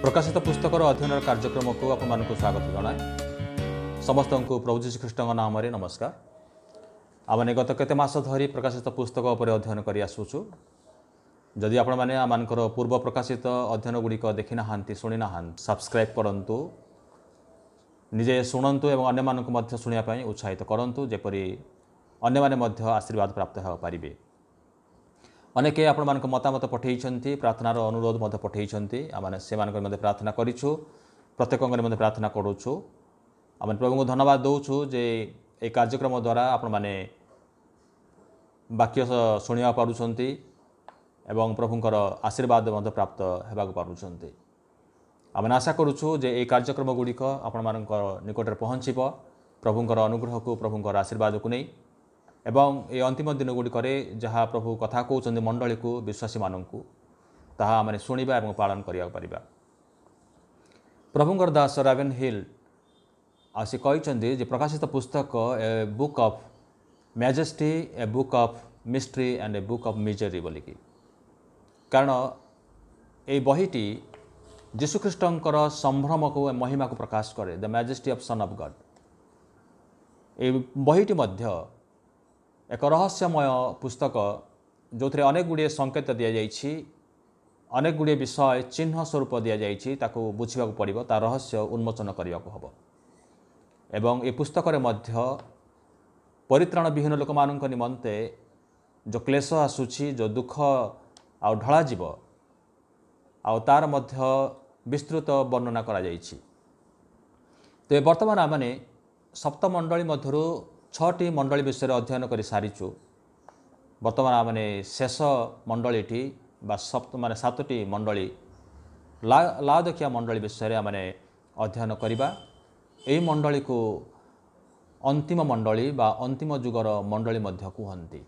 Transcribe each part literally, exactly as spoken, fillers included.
प्रकाशित पुस्तक अध्ययन कार्यक्रम को आपको स्वागत जनाए। समस्त को प्रभु जी ख्रीष्ट नाम रे नमस्कार। आमने गत केते मास धरी प्रकाशित पुस्तक उपर अध्ययन करि आसुछु। जदि आपण माने आमानकर पूर्व प्रकाशित अध्ययन गुड़िक देखि नाहांती सुनि नाहांती सब्सक्राइब करंतु, निजे शुणंतु एवं अन्य मानक मध्य सुनिया पई उत्साहित करंतु, जेपरि अन्य माने मध्य आशीर्वाद प्राप्त हो पारिबे। अनेके आपण मानक मतामत पठेइछन्ति, प्रार्थनार अनुरोध मध्य पठेइछन्ति। आमाने से मानक मध्य प्रार्थना करिछु, प्रत्येकंकर मध्य प्रार्थना करूछु। आमाने प्रभु को धन्यवाद दउछु जे ए कार्यक्रम द्वारा आपण माने वाक्य सुनिया पारुछन्ति एवं प्रभुंकर आशीर्वाद मध्य प्राप्त हेबाक पारुछन्ति। आमाने आशा करूछु जे ए कार्यक्रम गुड़िक आपण मानकर निकटरे पहुँचीब, प्रभुंकर अनुग्रह को प्रभुंकर आशीर्वाद को नहीं एवं ए अंतिम दिन गुड़िक जहाँ प्रभु कथा कहते मंडली को विश्वासी मानू ताहा आमने शुणा और पालन करिया परिबा। प्रभुंकर दास रावेन हिल आसी कहते जे प्रकाशित पुस्तक a book of majesty, a book of mystery and a book of misery बोलिकी। कारण ए बहीटी जीशुख्रीष्टर संभ्रम को महिमा को प्रकाश करे, the majesty of son of God. ए बहीटी मध्य एक रहस्यमय पुस्तक जो थे अनेक गुड़िए संकेत दि जाइछि, अनेक गुड़िए विषय चिन्ह स्वरूप दि जाइछि, ताको बुझिबा पड़िबो, ता रहस्य उन्मोचन करिया को हबो। एवं ए पुस्तक रे मध्य परित्राण विहीन लोक मानक निमंते जो क्लेश आसुछि, जो दुख आ ढला जीव आ तार मध्य विस्तृत वर्णना करा जाइछि। तो वर्तमान आमने सप्तमंडली मध्यरु छटी मंडली विषय अध्ययन कर सारीचु। बर्तमान आमने शेष मंडलीटी बा सप्त माने सातटी मंडली ला लाओदिकिया मंडली विषय आमने अध्ययन करिबा। एही मंडली को अंतिम मंडली बा अंतिम जुगर मंडली मध्य कहन्ति।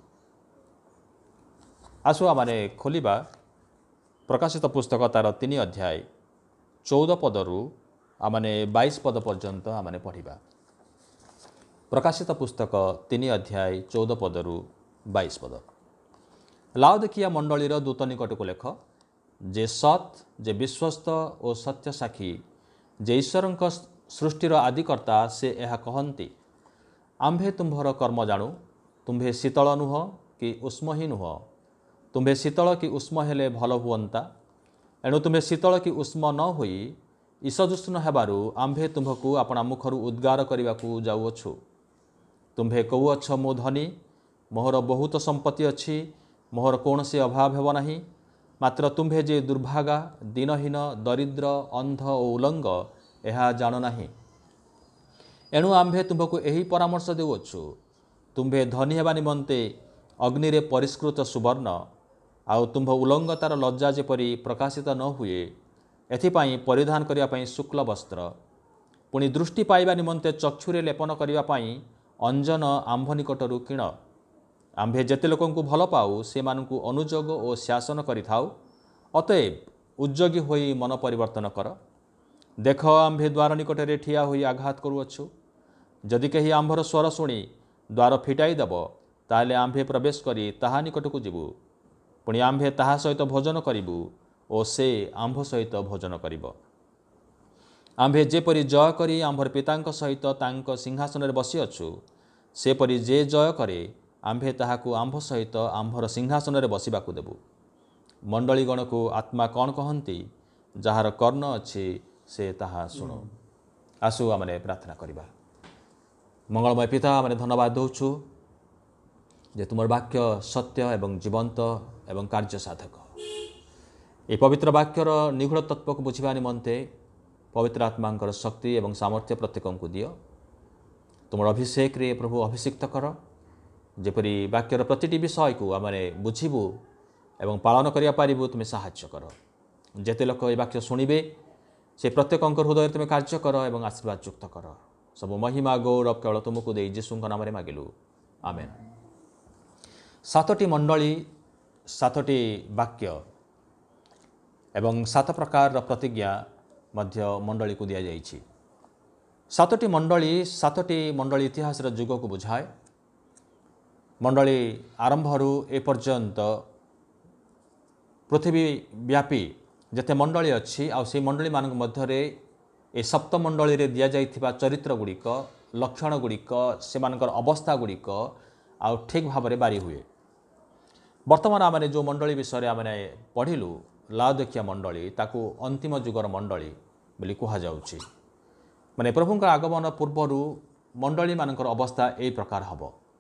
आसु आमने खोलिबा प्रकाशित पुस्तक तार तीन अध्याय चौदह पदरु आमने बाईस पद पर्यंत आमने पढ़िबा। प्रकाशित पुस्तक तीन अध्याय चौदह पदरु बाईस पद। लाओदिकिया मंडलीर दूत निकट को लेख, जे सत, जे विश्वस्त और सत्य साक्षी, जे ईश्वरंक सृष्टिर आदिकर्ता, से यह कहन्ति, आम्भे तुम्भर कर्म जाणु, तुम्भे शीतल नुह कि उष्म ही नुह। तुम्भे शीतल कि उष्म हेले भल हुअंता, एणु तुम्भे शीतल कि उष्म न होई ईषदुष्ण हेबारु आम्भे तुम्भकु अपना मुखरु उद्गार करिबाकु जाउअछु। तुम्भे कहुअछ, मो धनी, मोहर बहुत संपत्ति अच्छी, मोहर कौनसी अभाव हेब नाही। मात्र तुम्भे जे दुर्भागा, दीनहीन, दरिद्र, अंध और उलंग, यह जान नाही। एणु आम्भे तुम्भकु एही परामर्श देउअछु, तुम्भे धनी हेबा निमंते अग्नि रे परिष्कृत सुवर्ण आउ तुम्भ उलंगतार लज्जा जेपरि प्रकाशित न हुए, एथिपाई परिधान करिया पई शुक्ल वस्त्र, पुणी दृष्टि पाइबा निमंते चक्षुरे लेपन करिया पई अंजन आंभ निकटरू किण। आम्भे जेते लोकंकु भल पाऊ, से मानकु अनुजोग और शासन करिथाउ। अतएव उद्योगी होई मन परिवर्तन कर। देख, आम्भे द्वार निकटरे ठिया होई आघात करुअछु। जदि केही आम्भर स्वर शुणी द्वार फिटाई देब, ताले आम्भे प्रवेश करी ताहा निकटकु जिबु। पुणी आम्भे ताहा सहित भोजन करिबु और से आम्भ सहित भोजन करिब। आम्भे जेपरि जय करी आम्भर पितांक सहित तांक सिंहासन रे बसी अछु, सेपरि जे जय करे आम्भे ताहाकु आम्भ सहित आम्भर सिंहासन रे बसिबाकु देबु। मंडलीगण को आत्मा कौन कहन्ति, जहार कर्ण अछि से ताहा सुनो। आसु आमने प्रार्थना करिबा। मंगलमय पिता, आमने धन्यवाद दउछु जे तुमर वाक्य सत्य एवं जीवंत एवं कार्य साधक। ए पवित्र वाक्यर निगूढ़ तत्व को बुझिबा निमंते पवित्र आत्मांकर शक्ति एवं सामर्थ्य प्रत्येक को दियो। तुम अभिषेक रे प्रभु अभिषिक्त कर, जेपरि वाक्यर प्रतिटी विषय को आमने बुझिबु एवं पालन करिया पारिबु तुम साहाय्य कर। जेते लोक ए वाक्य शुणिबे, से प्रत्येक हृदय तुम कार्य कर एवं आशीर्वाद युक्त कर। सब महिमा गौरव केवल तुमको दे यीशुंक नाम रे मागिलु, आमेन। सातटी मंडली, सातटी वाक्य एवं सात प्रकार प्रतिज्ञा मध्य मंडली को दिया जाइछि। सातटी मंडली सातटी मंडली इतिहास जुग को बुझाए। मंडली आरंभरू ए पर्यंत पृथ्वी व्यापी ଯେତେ ମଣ୍ଡଳୀ ଅଛି ଆଉ ସେଇ ମଣ୍ଡଳୀମାନଙ୍କ ମଧ୍ୟରେ ଏ ସପ୍ତମଣ୍ଡଳୀରେ ଦିଆଯାଇଥିବା ଚରିତ୍ର ଗୁଡ଼ିକ ଲକ୍ଷଣ ଗୁଡ଼ିକ ସେମାନଙ୍କର ଅବସ୍ଥା ଗୁଡ଼ିକ ଆଉ ଠିକ୍ ଭାବରେ ବାରି ହୁଏ। ବର୍ତ୍ତମାନ ଆମେ ଯେଉଁ ମଣ୍ଡଳୀ ବିଷୟରେ ଆମେ ପଢ଼ିଲୁ ଲାଓଦିକିଆ ମଣ୍ଡଳୀ ତାକୁ ଅନ୍ତିମ ଯୁଗର ମଣ୍ଡଳୀ ବୋଲି କୁହାଯାଉଛି। ମାନେ ପ୍ରଭୁଙ୍କର ଆଗମନ ପୂର୍ବରୁ ମଣ୍ଡଳୀମାନଙ୍କର ଅବସ୍ଥା ଏହି ପ୍ରକାର ହେବ।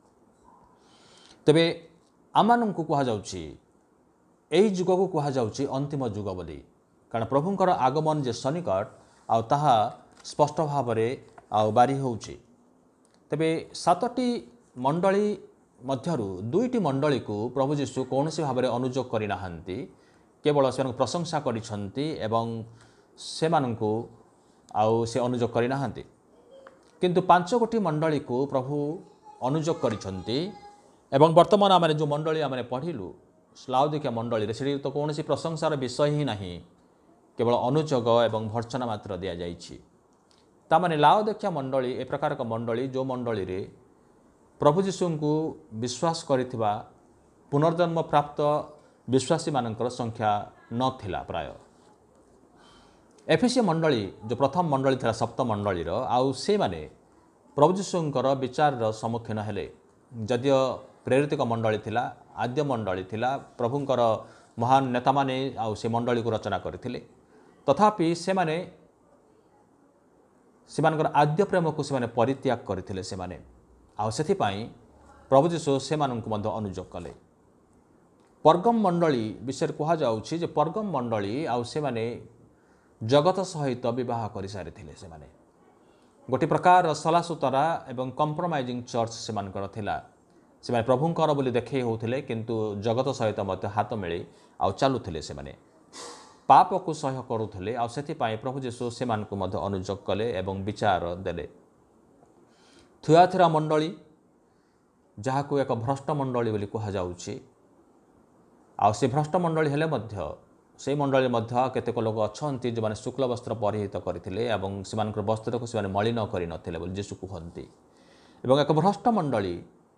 ତେବେ ଆମମାନଙ୍କୁ କୁହାଯାଉଛି ଏହି ଯୁଗକୁ କୁହାଯାଉଛି ଅନ୍ତିମ ଯୁଗ ବୋଲି, କାରଣ ପ୍ରଭୁଙ୍କର ଆଗମନ ଯେ ସନ୍ନିକଟ ଆଉ ତାହା ସ୍ପଷ୍ଟ ଭାବରେ ଆଉ ବାରି ହେଉଛି। ତେବେ ସାତଟି ମଣ୍ଡଳୀ ମଧ୍ୟରୁ ଦୁଇଟି ମଣ୍ଡଳୀକୁ ପ୍ରଭୁ ଯୀଶୁ କୌଣସି ଭାବରେ ଅନୁଯୋଗ କରିନାହାନ୍ତି, କେବଳ ସେମାନଙ୍କୁ ପ୍ରଶଂସା କରିଛନ୍ତି ଏବଂ ସେମାନଙ୍କୁ ଆଉ ସେ ଅନୁଯୋଗ କରିନାହାନ୍ତି। କିନ୍ତୁ ପାଞ୍ଚ ଗୋଟି ମଣ୍ଡଳୀକୁ ପ୍ରଭୁ ଅନୁଯୋଗ କରିଛନ୍ତି ଏବଂ ବର୍ତ୍ତମାନ ଆମେ ଯେଉଁ ମଣ୍ଡଳୀ ଆମେ ପଢ଼ିଲୁ ଲାଓଦିକିଆ ମଣ୍ଡଳୀରେ ସେଠି ତ କୌଣସି ପ୍ରଶଂସାର ବିଷୟ ହିଁ ନାହିଁ, କେବଳ ଅନୁଯୋଗ ଏବଂ ଭର୍ଚ୍ଛନା ମାତ୍ର ଦିଆଯାଇଛି। ତାମାନେ ଲାଓଦିକିଆ ମଣ୍ଡଳୀ ଏ ପ୍ରକାର ଏକ ମଣ୍ଡଳୀ ଯେଉଁ ମଣ୍ଡଳୀରେ ପ୍ରଭୁ ଯୀଶୁଙ୍କୁ ବିଶ୍ୱାସ କରିଥିବା ପୁନର୍ଜନ୍ମ ପ୍ରାପ୍ତ ବିଶ୍ୱାସୀମାନଙ୍କର ସଂଖ୍ୟା ନଥିଲା ପ୍ରାୟ। ଏଫେସିଆ ମଣ୍ଡଳୀ ଯେଉଁ ପ୍ରଥମ ମଣ୍ଡଳୀ ଥିଲା ସପ୍ତ ମଣ୍ଡଳୀର, ଆଉ ସେମାନେ ପ୍ରଭୁ ଯୀଶୁଙ୍କର ବିଚାରର ସମ୍ମୁଖୀନ ହେଲେ। ଯଦିଓ ପ୍ରେରିତିକ ମଣ୍ଡଳୀ ଥିଲା, ଆଦ୍ୟ ମଣ୍ଡଳୀ ଥିଲା, ପ୍ରଭୁଙ୍କର ମହାନ ନେତାମାନେ ଆଉ ସେ ମଣ୍ଡଳୀକୁ ରଚନା କରିଥିଲେ, ତଥାପି ସେମାନେ ସେମାନଙ୍କର ଆଦ୍ୟ ପ୍ରେମକୁ ସେମାନେ ପରିତ୍ୟାଗ କରିଥିଲେ ସେମାନେ, ଆଉ ସେଥିପାଇଁ ପ୍ରଭୁ ଯୀଶୁ ସେମାନଙ୍କୁ ମଧ୍ୟ ଅନୁଯୋଗ କଲେ। ପର୍ଗମ ମଣ୍ଡଳୀ ବିଷୟରେ କୁହାଯାଉଛି ଯେ ପର୍ଗମ ମଣ୍ଡଳୀ ଆଉ ସେମାନେ ଜଗତ ସହିତ ବିବାହ କରିସାରିଥିଲେ। ସେମାନେ ଗୋଟିଏ ପ୍ରକାର ସଲାସୁତରା ଏବଂ କମ୍ପ୍ରମାଇଜିଂ ଚର୍ଚ୍ଚ ସେମାନଙ୍କର ଥିଲା। ସେମାନେ ପ୍ରଭୁଙ୍କର ବୋଲି ଦେଖେଇ ହେଉଥିଲେ, କିନ୍ତୁ ଜଗତ ସହିତ ମଧ୍ୟ ହାତ ମିଳେଇ ଆଉ ଚାଲୁଥିଲେ। ସେମାନେ ପାପକୁ ସହ୍ୟ କରୁଥିଲେ, ଆଉ ସେଥିପାଇଁ ପ୍ରଭୁ ଯୀଶୁ ସେମାନଙ୍କୁ ମଧ୍ୟ ଅନୁଯୋଗ କଲେ ଏବଂ ବିଚାର ଦେଲେ। ଥୁଆଥିରା ମଣ୍ଡଳୀ, ଯାହାକୁ ଏକ ଭ୍ରଷ୍ଟ ମଣ୍ଡଳୀ ବୋଲି କୁହାଯାଉଛି, ଆଉ ସେ ଭ୍ରଷ୍ଟ ମଣ୍ଡଳୀ ହେଲେ ମଧ୍ୟ ସେହି ମଣ୍ଡଳୀ ମଧ୍ୟ କେତେକ ଲୋକ ଅଛନ୍ତି ଯେଉଁମାନେ ଶୁକ୍ଳ ବସ୍ତ୍ର ପରିହିତ କରିଥିଲେ ଏବଂ ସେମାନଙ୍କର ବସ୍ତ୍ରକୁ ସେମାନେ ମଳିନ କରିନଥିଲେ ବୋଲି ଯୀଶୁ କୁହନ୍ତି। ଏବଂ ଏକ ଭ୍ରଷ୍ଟ ମଣ୍ଡଳୀ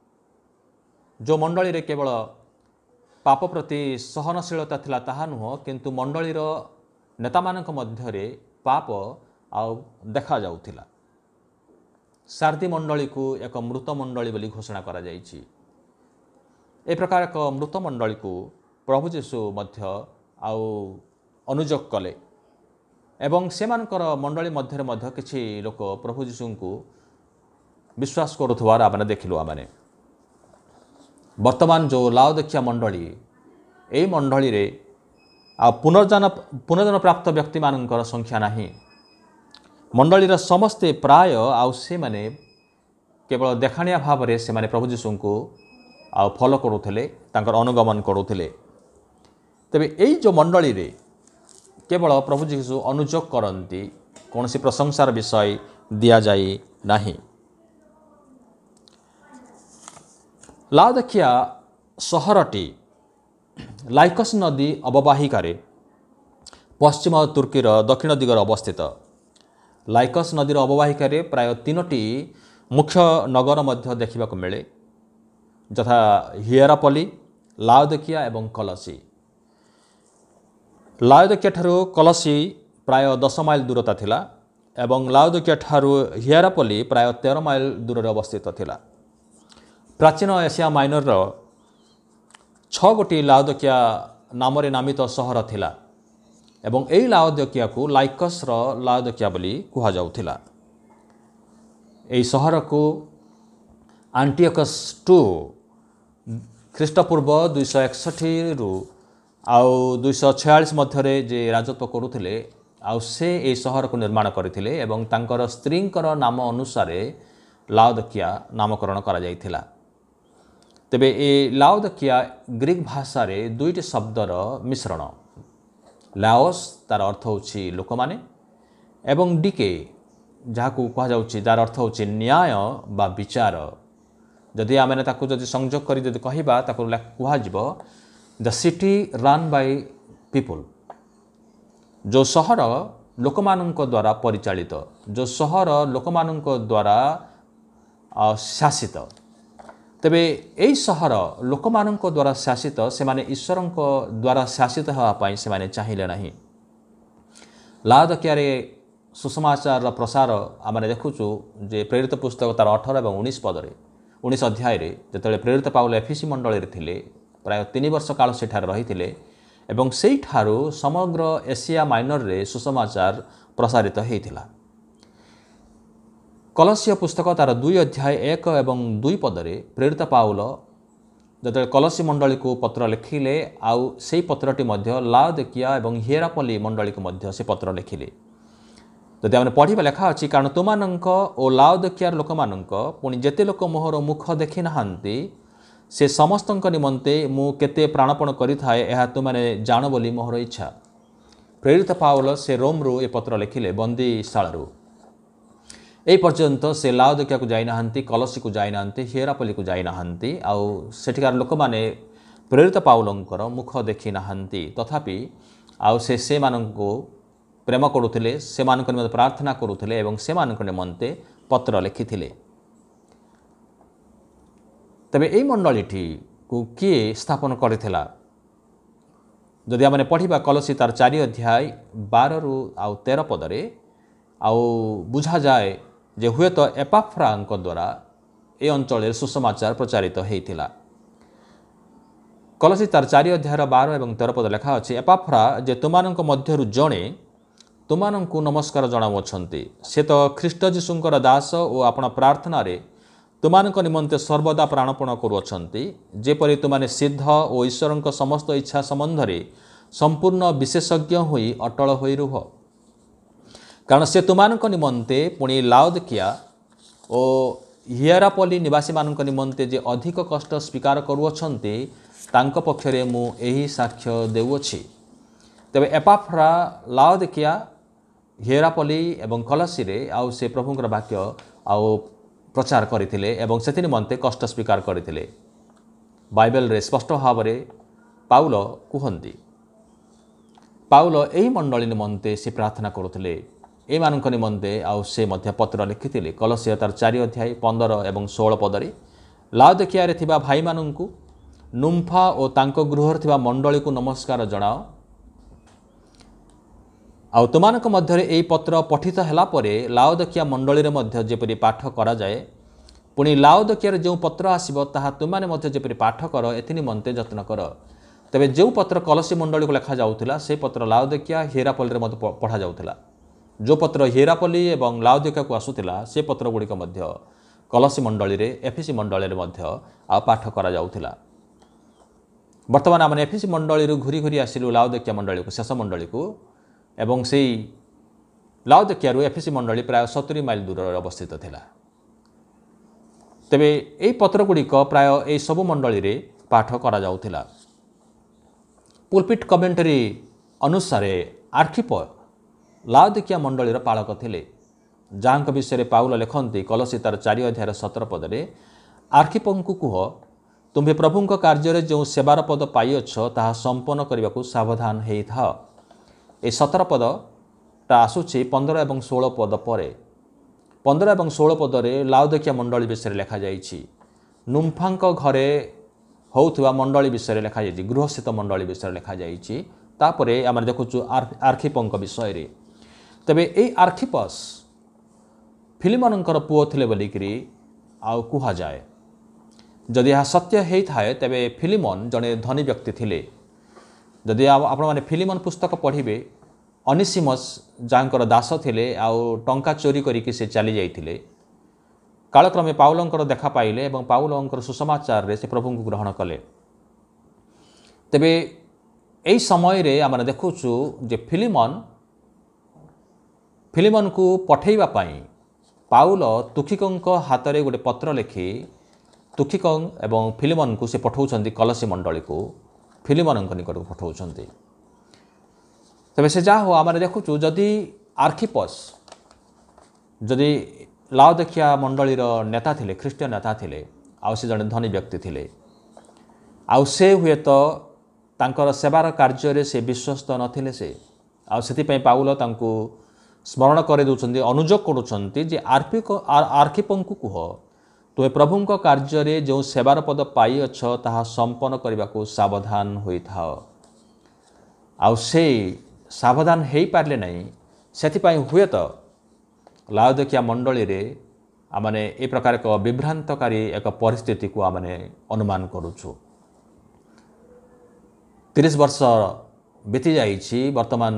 ଯେଉଁ ମଣ୍ଡଳୀରେ କେବଳ ପାପ ପ୍ରତି ସହନଶୀଳତା ଥିଲା ତାହା ନୁହଁ, କିନ୍ତୁ ମଣ୍ଡଳୀର ନେତାମାନଙ୍କ ମଧ୍ୟରେ ପାପ ଆଉ ଦେଖାଯାଉଥିଲା। ସାର୍ଦି ମଣ୍ଡଳୀକୁ ଏକ ମୃତ ମଣ୍ଡଳୀ ବୋଲି ଘୋଷଣା କରାଯାଇଛି। ଏ ପ୍ରକାର ଏକ ମୃତ ମଣ୍ଡଳୀକୁ ପ୍ରଭୁ ଯୀଶୁ ମଧ୍ୟ ଆଉ ଅନୁଯୋଗ କଲେ ଏବଂ ସେମାନଙ୍କର ମଣ୍ଡଳୀ ମଧ୍ୟରେ ମଧ୍ୟ କିଛି ଲୋକ ପ୍ରଭୁ ଯୀଶୁଙ୍କୁ ବିଶ୍ୱାସ କରୁଥିବାର ଆମେ ଦେଖିଲୁ। ଆମେ ବର୍ତ୍ତମାନ ଯେଉଁ ଲାଓଦିକିଆ ମଣ୍ଡଳୀ, ଏହି ମଣ୍ଡଳୀରେ ଆଉ ପୁନର୍ଜନ ପୁନର୍ଜନ ପ୍ରାପ୍ତ ବ୍ୟକ୍ତିମାନଙ୍କର ସଂଖ୍ୟା ନାହିଁ। ମଣ୍ଡଳୀର ସମସ୍ତେ ପ୍ରାୟ ଆଉ ସେମାନେ କେବଳ ଦେଖାଣିଆ ଭାବରେ ସେମାନେ ପ୍ରଭୁ ଯୀଶୁଙ୍କୁ ଆଉ ଫଲୋ କରୁଥିଲେ, ତାଙ୍କର ଅନୁଗମନ କରୁଥିଲେ। ତେବେ ଏଇ ଯେଉଁ ମଣ୍ଡଳୀରେ କେବଳ ପ୍ରଭୁ ଯୀଶୁ ଅନୁଯୋଗ କରନ୍ତି, କୌଣସି ପ୍ରଶଂସାର ବିଷୟ ଦିଆଯାଇ ନାହିଁ। ଲାଓଦିକିଆ ସହରଟି ଲାଇକସ୍ ନଦୀ ଅବବାହିକାରେ ପଶ୍ଚିମ ତୁର୍କୀର ଦକ୍ଷିଣ ଦିଗରେ ଅବସ୍ଥିତ। ଲାଇକସ୍ ନଦୀର ଅବବାହିକାରେ ପ୍ରାୟ ତିନୋଟି ମୁଖ୍ୟ ନଗର ମଧ୍ୟ ଦେଖିବାକୁ ମିଳେ, ଯଥା ହିଏରାପଲି, ଲାଓଦିକିଆ ଏବଂ କଲସି। ଲାଓଦିକିଆ ଠାରୁ କଲସି ପ୍ରାୟ ଦଶ ମାଇଲ ଦୂରତା ଥିଲା ଏବଂ ଲାଓଦିକିଆ ଠାରୁ ହିଏରାପଲି ପ୍ରାୟ ତେର ମାଇଲ ଦୂରରେ ଅବସ୍ଥିତ ଥିଲା। ପ୍ରାଚୀନ ଏସିଆ ମାଇନରର ଛଅ ଗୋଟି ଲାଓଦିକିଆ ନାମରେ ନାମିତ ସହର ଥିଲା ଏବଂ ଏହି ଲାଓଦିକିଆକୁ ଲାଇକସ୍ର ଲାଓଦିକିଆ ବୋଲି କୁହାଯାଉଥିଲା। ଏହି ସହରକୁ ଆଣ୍ଟିଓକସ୍ ଟୁ ଖ୍ରୀଷ୍ଟପୂର୍ବ ଦୁଇଶହ ଏକଷଠିରୁ ଆଉ ଦୁଇଶହ ଛୟାଳିଶ ମଧ୍ୟରେ ଯେ ରାଜତ୍ୱ କରୁଥିଲେ, ଆଉ ସେ ଏହି ସହରକୁ ନିର୍ମାଣ କରିଥିଲେ ଏବଂ ତାଙ୍କର ସ୍ତ୍ରୀଙ୍କର ନାମ ଅନୁସାରେ ଲାଓଦିକିଆ ନାମକରଣ କରାଯାଇଥିଲା। ତେବେ ଏ ଲାଓଦିକିଆ ଗ୍ରୀକ୍ ଭାଷାରେ ଦୁଇଟି ଶବ୍ଦର ମିଶ୍ରଣ। ଲାଓସ୍ ତାର ଅର୍ଥ ହେଉଛି ଲୋକମାନେ ଏବଂ ଡିକେ ଯାହାକୁ କୁହାଯାଉଛି ଯାହାର ଅର୍ଥ ହେଉଛି ନ୍ୟାୟ ବା ବିଚାର। ଯଦି ଆମେ ତାକୁ ଯଦି ସଂଯୋଗ କରି ଯଦି କହିବା ତାକୁ କୁହାଯିବ the city run by people, ଯେଉଁ ସହର ଲୋକମାନଙ୍କ ଦ୍ୱାରା ପରିଚାଳିତ, ଯେଉଁ ସହର ଲୋକମାନଙ୍କ ଦ୍ୱାରା ଶାସିତ। ତେବେ ଏହି ସହର ଲୋକମାନଙ୍କ ଦ୍ୱାରା ଶାସିତ, ସେମାନେ ଈଶ୍ୱରଙ୍କ ଦ୍ୱାରା ଶାସିତ ହେବା ପାଇଁ ସେମାନେ ଚାହିଁଲେ ନାହିଁ। लाओदिकिया रे सुसमाचार प्रसार आम देखुचु जे प्रेरित पुस्तक तार अठर और उन्नीस पदरे उन्नीस अध्याय जो प्रेरित पाउल एफिसी मंडल थे प्राय तीन वर्ष काल सेठार रही एवं से समग्र एशिया माइनर रे सुसमाचार प्रसारित होता। कलसीय पुस्तक तार दुई अध्याय एक एवं दुई पदरे प्रेरित पाउल जो कलसी मंडली को पत्र लिखिले आउ से पत्रटी लाओदिकिया एवं हिएरापली मंडली को मध्य से पत्र लिखिले। जदि आम पढ़ा लेखा अच्छी कारण तुमानंक ओ लाओदिकियार लोक मानंक पुणी जेते लोक मोहर मुख देखि नाहांती से समस्त निमंते मु केते प्राणपण करिथाए एहा तुमाने जान बोली मोहर इच्छा। प्रेरित पाउल से रोमरू ए पत्र लिखिले बंदीशालू ए पर्यंत से लाओदिकिया को जाई नाहांती, कलसी को जाई नाहांती, हिएरापली को जाई नाहांती आउ सेठिकार लोक माने प्रेरित पाउलंकर मुख देखि नाहांती तथापि आउ से से मानंको प्रेम करुथिले, से मानक निमंते प्रार्थना करुथिले एवं से मानक निमंते पत्र लिखिथिले। तबे एई मंडलीटी को किए स्थापन करिथिला जदि आमने पढ़िबा कलसी तार चारि अध्याय बारह रु आउ तेरह पदरे आउ बुझा जाए जे हुए तो एपाफ्रांक द्वारा ए अंचल सुसमाचार प्रचारित होइथिला। कलसी तार चारि अध्याय बारह एवं तेरह पद लेखा अछि एपाफ्रा जे तुमानंक मध्यरु जणे तुमानंकु नमस्कार जणाउछन्ति से तो ख्रीष्ट जीशुंकर दास और आपण प्रार्थना रे तुमानंक निमंते सर्वदा प्राणपण करुछन्ति जेपरि तुमाने सिद्ध और ईश्वरंक समस्त इच्छा संबंध रे संपूर्ण विशेषज्ञ होई अटल होई रुह। कारण से तुमानंक निमंते पुणी लाओदिकिया और हिएरापली निवासी मानंक निमंते जे अधिक कष्ट स्वीकार करुछन्ति तांक पक्षरे मु एही साक्ष्य देउछि। तबे एपाफ्रा लाओदिकिया हिएरापली एवं कलसी रे आउ से प्रभुंकर वाक्य आउ प्रचार करथिले एवं सेति निमंते कष्ट स्वीकार करथिले। बाइबल रे स्पष्ट भाव रे पाउल कुहंती पाउल एही मंडली निमंते से प्रार्थना करुथिले ए मानक निमंते आउ से मध्य पत्र लिखिथिले। कलसी तार चारि अध्याय पंद्रह एवं सोलह पदरे लाओदिकिया रे थिबा भाई मानंकु नुम्फा और तांको गृहर थिबा मंडली को नमस्कार जणाओ। आउ तुमानक मध्यरे एई पत्र पठित हला परे लाओदिकिया मंडली रे मध्य जेपरि पाठ करा जाए पुणी लाओदिकिया रे जो पत्र आसीबो ताहा तुमाने मध्य जेपरि पाठ कर एथि निमंते यत्न कर। तबे जो पत्र कलसी मंडली को लेखा जाउथिला से पत्र लाओदिकिया हिएरापली रे मध्य पढ़ा जाउथिला। जो पत्र हिएरापली एवं लाओदिकिया को आसुथिला से पत्र गुड़िक मध्य कलसी मंडली रे एफिसी मंडली रे मध्य आ पाठ करा जाउथिला। वर्तमान आमने एफिसी मंडली रे घुरी घुरी आसिलु लाओदिकिया मंडली को शेष मंडली को एवं से लाओदिकिया एफिसी मंडली प्राय सत्तरी माइल दूर अवस्थित थिला। तेबे एई पत्र गुड़िक प्राय ए सबु मंडली रे पाठ करा जाउथिला। पुलपिट कमेंटरी अनुसार आर्खिप लाओदिकिया मंडली रो पालक थिले जांक विषय पाउल लेखन्ति कलसी तार चारि अध्याय सत्रह पदरे आर्खिपंकु कुह तुम्हे प्रभुंक कार्य जो सेवार पद पाइअछ ताहा संपन्न करने को सावधान हेई था। ए सतर पद टा आसुछि पंद्रह एवं सोलह पद पर पंद्रह एवं सोलह पदरे लाओदिकिया मंडली विषय लिखा जाइछि। नुम्फांक घरे होउथिबा मंडली विषय लिखा जाइछि, गृहस्थित मंडली विषय लिखा जाइछि। तापरे आम देखुछु आर्खिपंक विषय रे। तबे ए आर्खिपस फिलिमनंकर पुओ थिले बोलिकरी आउ कुहा जाए। जदि यह सत्य हेई थाए तबे फिलिमन जड़े धनी व्यक्ति थिले। जदि आपण माने फिलिमन पुस्तक पढ़िबे अनिसिमस जांकर दास थिले आउ टंका चोरी करिकि से चली जाइथिले। कालक्रमे पाउलंकर देखा पाइले एवं पाउलंकर सुसमाचार रे से प्रभु को ग्रहण कले। तेबे एई समय रे आमने देखुछु जे फिलिमन फिलिमन को पठेइबा पाई पाउल तुखिकंक हाथ रे गोटे पत्र लिखि तुखिकं एवं फिलिमन को से पठाउछन्ति कलसी मंडली को फिलिमनंक निकट को पठाउछन्ति। तबे से जा हो आम देखुछु जदि आर्खिपस जदि लाओदिकिया मंडलीर नेता थिले, ख्रीष्टियन नेता थिले, आउ से जड़े धनी व्यक्ति थिले, आउ से हुए तो तांकर सेवार कार्य रे से विश्वस्त नथिले से आउ सेति पई पाउल तांको स्मरण करे दउछन्ति, अनुजोग करूछन्ति जे आर्पिक आर्खिपंकु कुह तुमे प्रभुंक कार्य रे जो सेवार पद पाइअछ ताहा संपन्न करने को सावधान होई थाओ। आउ से सावधान हेई पारले नहीं से हुए तो लाओदिकिया मंडली रे आमने ए प्रकार एक विभ्रांतकारी एक परिस्थिति को आमने अनुमान करूछु। तीस वर्ष बीती जाइछि वर्तमान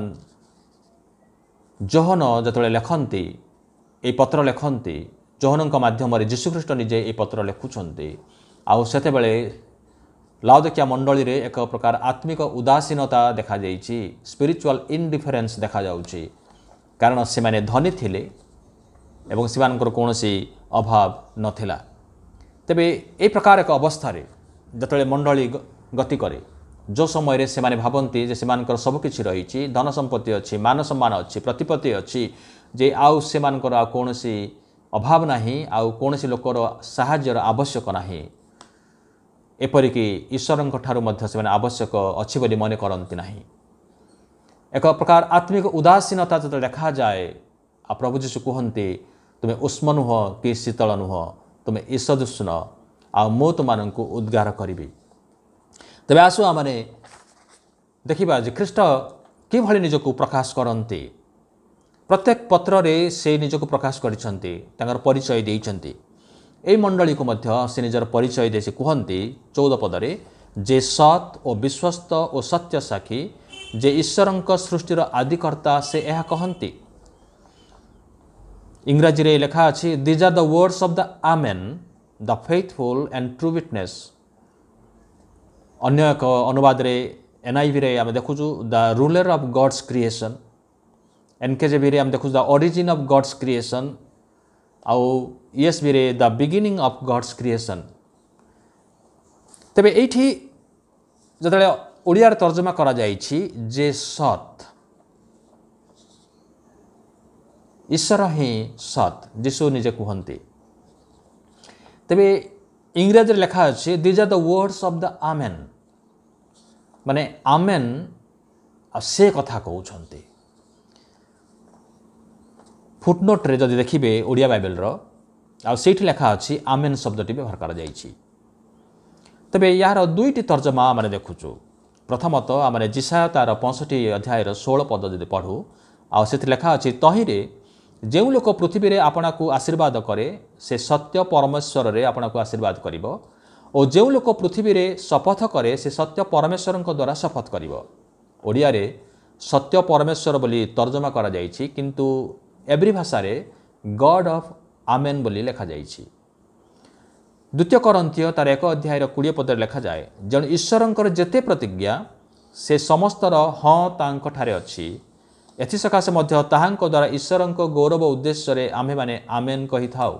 जोहन जतले लेखन्ति ए पत्र लेखन्ति जोहनक माध्यम जीशुख्रीष्ट निजे ए पत्र लेखुछन्ति आउ सेते बेले लाओदिकिया मंडली रे एक प्रकार आत्मिक उदासीनता देखा जाइछि, स्पिरिचुअल इनडिफरेंस देखा जाउछि, कारण से माने धनी थिले एवं सेमानकर कोनोसी अभाव नथिला। तेबे ए प्रकार एक अवस्था रे जतले मंडली गति करे जो समय रे से माने भाबंती जे सेमानकर सब किछि रहिछि, धन संपत्ति अछि, मान सम्मान अछि, प्रतिपत्ति अछि, जे आउ सेमानकर आ कोनोसी अभाव नाही, आउ कोनोसी लोकर सहाय्यर आवश्यक नाही, एपरिकी ईश्वरଙ୍କ ठारू मध्य से आवश्यक अच्छी बोली मन करती ना। एक प्रकार आत्मिक उदासीनता जो देखा जाए आ प्रभु जीशु कहते तुम्हें उष्म नुह कि शीतल नुह, तुम्हें ईसदृश्न आ मु तुम उद्गार करी। तेज आसु आम देखा जे ख्रीष्ट कि निजक प्रकाश करते, प्रत्येक पत्र रे से निजक प्रकाश कर परिचय देइछन्ति। ए मंडली को मध्य से निजर परिचय दे से कहते चौदह पदरे जे सत और विश्वस्त और सत्य साक्षी जे ईश्वरଙ୍କ सृष्टिर आदिकर्ता से यह कहती। इंग्राजी रे लेखा अछि these are the words of the amen the faithful and true witness. अन्य एक अनुवाद रे एनआईवी रे आम देखुछु the ruler of God's creation, NKJV रे आम देखुछु the origin of God's creation, आउ ईएसवी रे the beginning of God's creation. तेबे एठी जतले ओडिया रे तर्जमा करा जाइछि जे सत, ईश्वर ही सत जीशु निजे कहते। तेबे इंग्रेजी लेखा अछि these are the words of the amen, माने आमेन से कथा कहउछन्ते। फुटनोट रे जदि देखिबे ओडिया बाइबल रो आ सेठी लेखा अछि आमेन शब्दटी व्यवहार करा जाइछि। तबे यार दुईटी तर्जमा माने देखुछु। प्रथमत आमने जिसाया तार पैंसठ अध्याय सोलह पद जदि पढ़ू आ सेठी लेखा अछि तहिरे जे लोक पृथ्वी रे आपना को आशीर्वाद करे से सत्य परमेश्वर रे आपना को आशीर्वाद करिवो, और जे लोक पृथ्वी रे शपथ करे से सत्य परमेश्वरଙ୍କ द्वारा शपथ करिवो। ओडिया रे सत्य परमेश्वर बोली तर्जमा करा जाइछि, किंतु एवरी भाषा रे गॉड ऑफ आमेन बोली लेखा जाइछि। द्वितीय करंथियो तार एक अध्याय कोड़े पद लेखा जाए जन ईश्वरंकर जेते प्रतिज्ञा से समस्तर हाँ तांक ठारे अछि, एथि सकाशे मध्य ताहांक द्वारा ईश्वरंक गौरव उद्देश्य रे आमे माने आमेन कहि थाउ।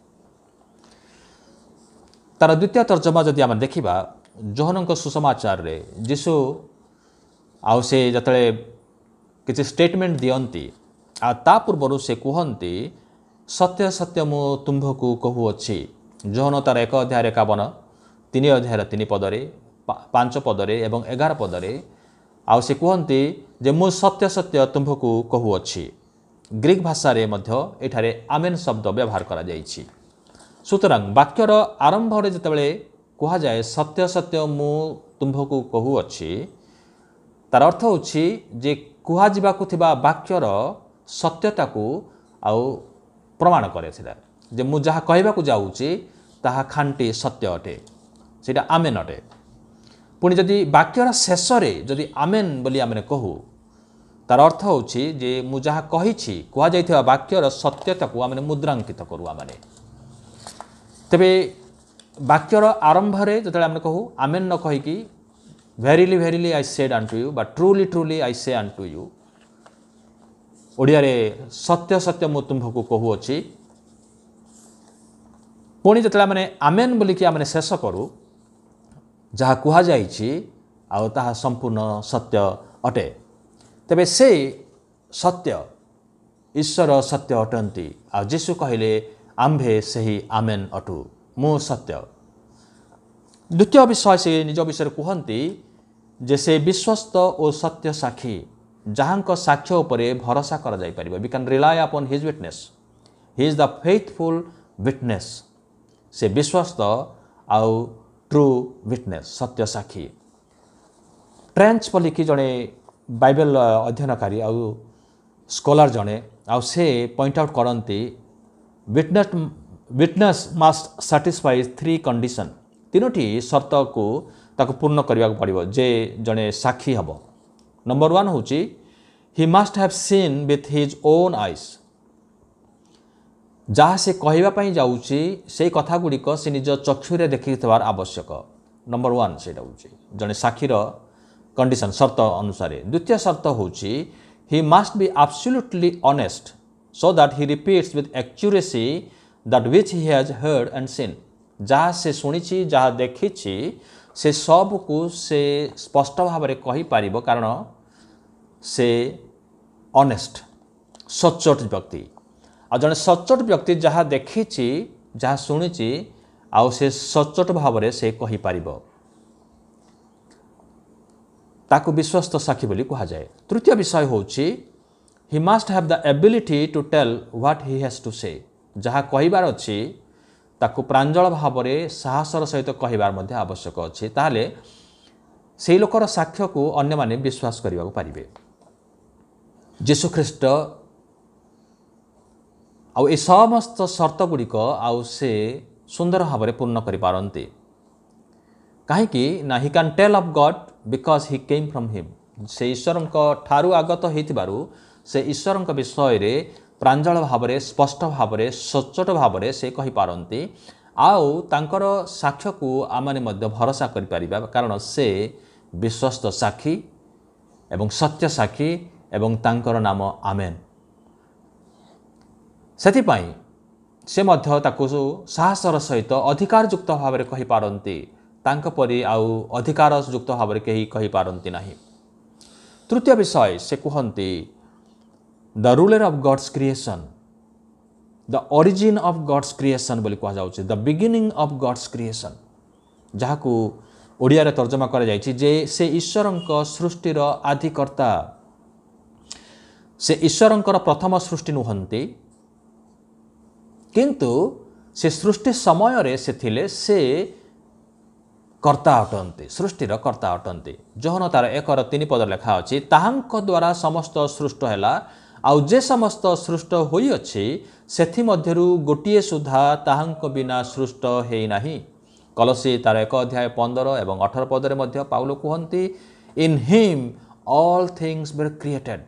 तार द्वितीय तर्जमा जदि आम देखिबा जोहनंक सुसमाचार रे जीशु आउ से जतले किछि स्टेटमेंट दियंती आ ता पूर्व से कहते सत्य सत्य मु तुम्भकु कहू अच्छी। जोहन तार एक अध्याय एकावन, तीन अध्याय तीन पदरे, पांच पदरे एवं एगार पदरे आउ से कहते जे मु सत्य सत्य तुम्भकु कहू अच्छी। ग्रीक भाषा रे मध्य एठारे आमेन शब्द व्यवहार करा जाइछि। सुतरां वाक्यर आरंभ रे जतबेले कहा जाए सत्य सत्य मु तुम्भकु कहू अच्छी, तार अर्थ होछि जे कुहा जिबाकु थिबा वाक्यर सत्यता को आउ प्रमाण करे सेटा जे मु जहा कहबाकू जाउची ताहा खांटी सत्य अटे, सेटा आमेन अटे। पुणी जदि वाक्यर शेष रे जदि आमेन बोली आमे कहू तार अर्थ होछि जे मु जहा कहिछि कुहा जाइथिबा वाक्यर सत्यता को आमे मुद्रांकित करू आमे। तबे वाक्यर आरंभ रे जतले आमे कहू आमेन न कहि कि verily verily I said unto you but truly truly I say unto you. Odia रे सत्य सत्य मु तुम्भकु कहू अछि। पुणी जतले माने आमेन बोली कि आमे शेष करू जहा कुहा जाइछि आ ताहा संपूर्ण सत्य अटे। तबे से सत्य ईश्वर सत्य अटंती आ जीशु कहले आम्भे सही आमेन अटू मु सत्य। द्वितीय विषय से निज विषय कहती जे से विश्वस्त और सत्य साक्षी जहां साक्ष्य उपरे भरोसा करा जाय परिबो। We can rely upon his witness, he is the faithful witness. से विश्वस्त आउ ट्रू विटनेस सत्य साक्षी। ट्रेंच बोलिकी जड़े बाइबल अध्ययनकारी आउ स्कॉलर जड़े आउ से पॉइंट आउट करती witness witness must satisfy three condition तीनोटी शर्त को ताको पूर्ण करने को पड़ो जे जड़े साक्षी हम। नंबर वन हूँ he must have seen with his own eyes जहाँ से कहवाई जाऊँगी से कथा गुड़िक से निज चक्षुरे देखी थवार आवश्यक। नंबर वन से जड़े साक्षीर कंडीशन शर्त अनुसार। द्वितीय शर्त हूँ he must be absolutely honest so that he repeats with accuracy that which he has heard and seen जहाँ से सुनी जहाँ देखी से सब को से स्पष्ट भाव में कही पारिबो कारण से ऑनेस्ट सचोट व्यक्ति आ जने सचोट व्यक्ति जहाँ देखी जहाँ शुणी आउ से सचोट भाव में से कही पारिबो ताकू विश्वस्त साक्षी बोली कहा जाए। तृतीय विषय होची he must have the ability to tell what he has to say जहाँ कहबार अच्छी ताकू प्रांजल भाव में साहसर सहित कहबार मध्य आवश्यक अच्छी ताहले से लोकर साक्ष्य को अन्य माने विश्वास करने को पारिबे। जीशु ख्रीस्ट आउ ए समस्त शर्त गुड़िक आउ से सुंदर भाव में पूर्ण कर पारती कहीं ना he can tell of God because he came from him से ईश्वर ठारू आगत होइथिबारु से ईश्वर विषय रे प्रांजल भाव में स्पष्ट भाव में सचोट भाव में से कहि पारंती आउ तांकर साक्ष्य को आमने मध्य भरोसा करि परिबा कारण से विश्वस्त साक्षी एवं सत्य साक्षी एवं तांकर नाम आमेन। सेथिपाई से मध्य ताकु साहसर सहित अधिकारयुक्त भाव में कहि पारंती तांक परी आउ अधिकार युक्त भाव में कहीं कही पारती नहीं। तृतीय विषय से कहती the ruler of God's creation the origin of God's creation बोली कह जाउछि the beginning of God's creation जहाँ को ओडिया रे तर्जमा करा जाइछि जे से ईश्वरंक सृष्टिर आदिकर्ता से ईश्वरंकर प्रथम सृष्टि नुहंती किंतु से सृष्टि समय रे से थिले से कर्ता अटंती सृष्टिर कर्ता अटंती। जहन तार एक तीन पद लेखा अच्छी ताहांक द्वारा समस्त सृष्ट है आउ जे समस्त सृष्ट होई अछि सेथि मध्यरु गोटिए सुधा ताहांक बिना सृष्ट हेई नाही। कलसी तार एक अध्याय पंद्रह एवं अठारह पदरे मध्य पाउल कहती in him all things were created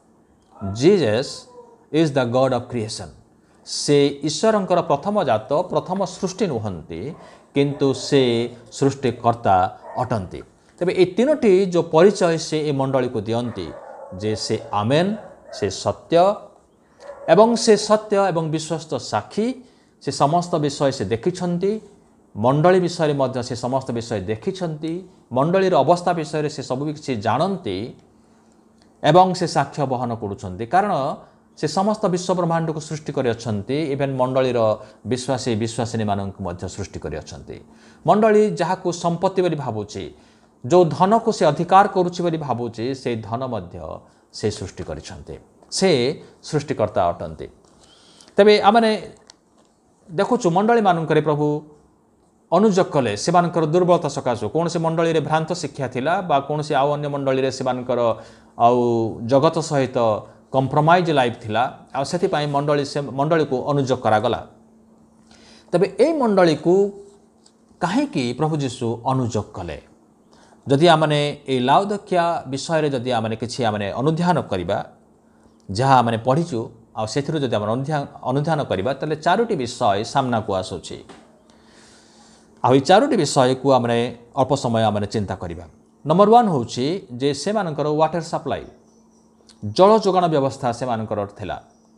Jesus is the God of creation से ईश्वरंकर प्रथम जात प्रथम सृष्टि नुहंती किंतु से सृष्टिकर्ता अटंती। तेबे ये तीनोटी जो परिचय से ए मंडली को दियंती जे से आमेन से सत्य एवं से सत्य एवं विश्वस्त साक्षी से समस्त विषय से देखिछंती मंडली विषय मध्य से समस्त विषय देखिछंती मंडलीर अवस्था विषय से सब किछि जानती एवं से साक्ष्य बहन करुछंती कारण से समस्त विश्व ब्रह्मांड को सृष्टि कर अछंती इवेन मंडलीर विश्वासी विश्वासिनी मानक मध्य सृष्टि कर अछंती। मंडली जहाँ को संपत्ति बोली भावुची जो धन को से अधिकार करुछि बोली भावुची से धन मध्य से सृष्टि करिछंती से सृष्टिकर्ता अटंती। तबे आमने देखुछु मंडली मानकरे प्रभु अनुजोग कले से दुर्बलता सकाशु कौन से मंडली रे भ्रांत शिक्षा थिला बा कौन से आउ अन्य मंडली रे से आउ जगत सहित कंप्रोमाइज लाइफ थिला आ सेति पई मंडली से मंडली को अनुजोग करागला। तबे ए मंडली को काहे कि प्रभु जीशु अनुजोग कले जदि आमने ए लाउदिकिया विषय रे जदि आमने किछि आमने अनुध्यान करिबा जहाँ आमने पढिचु आ सेथिरु जदि आमने अनुध्यान अनुध्यान करिबा तले चारोटी विषय सामना को आसुछि आ ई चारोटी विषय को आमने अल्प समय आमने चिंता करिबा। नंबर वन होछि जे से मानकर वाटर सप्लाई जल जोगाण व्यवस्था से मानकर थिला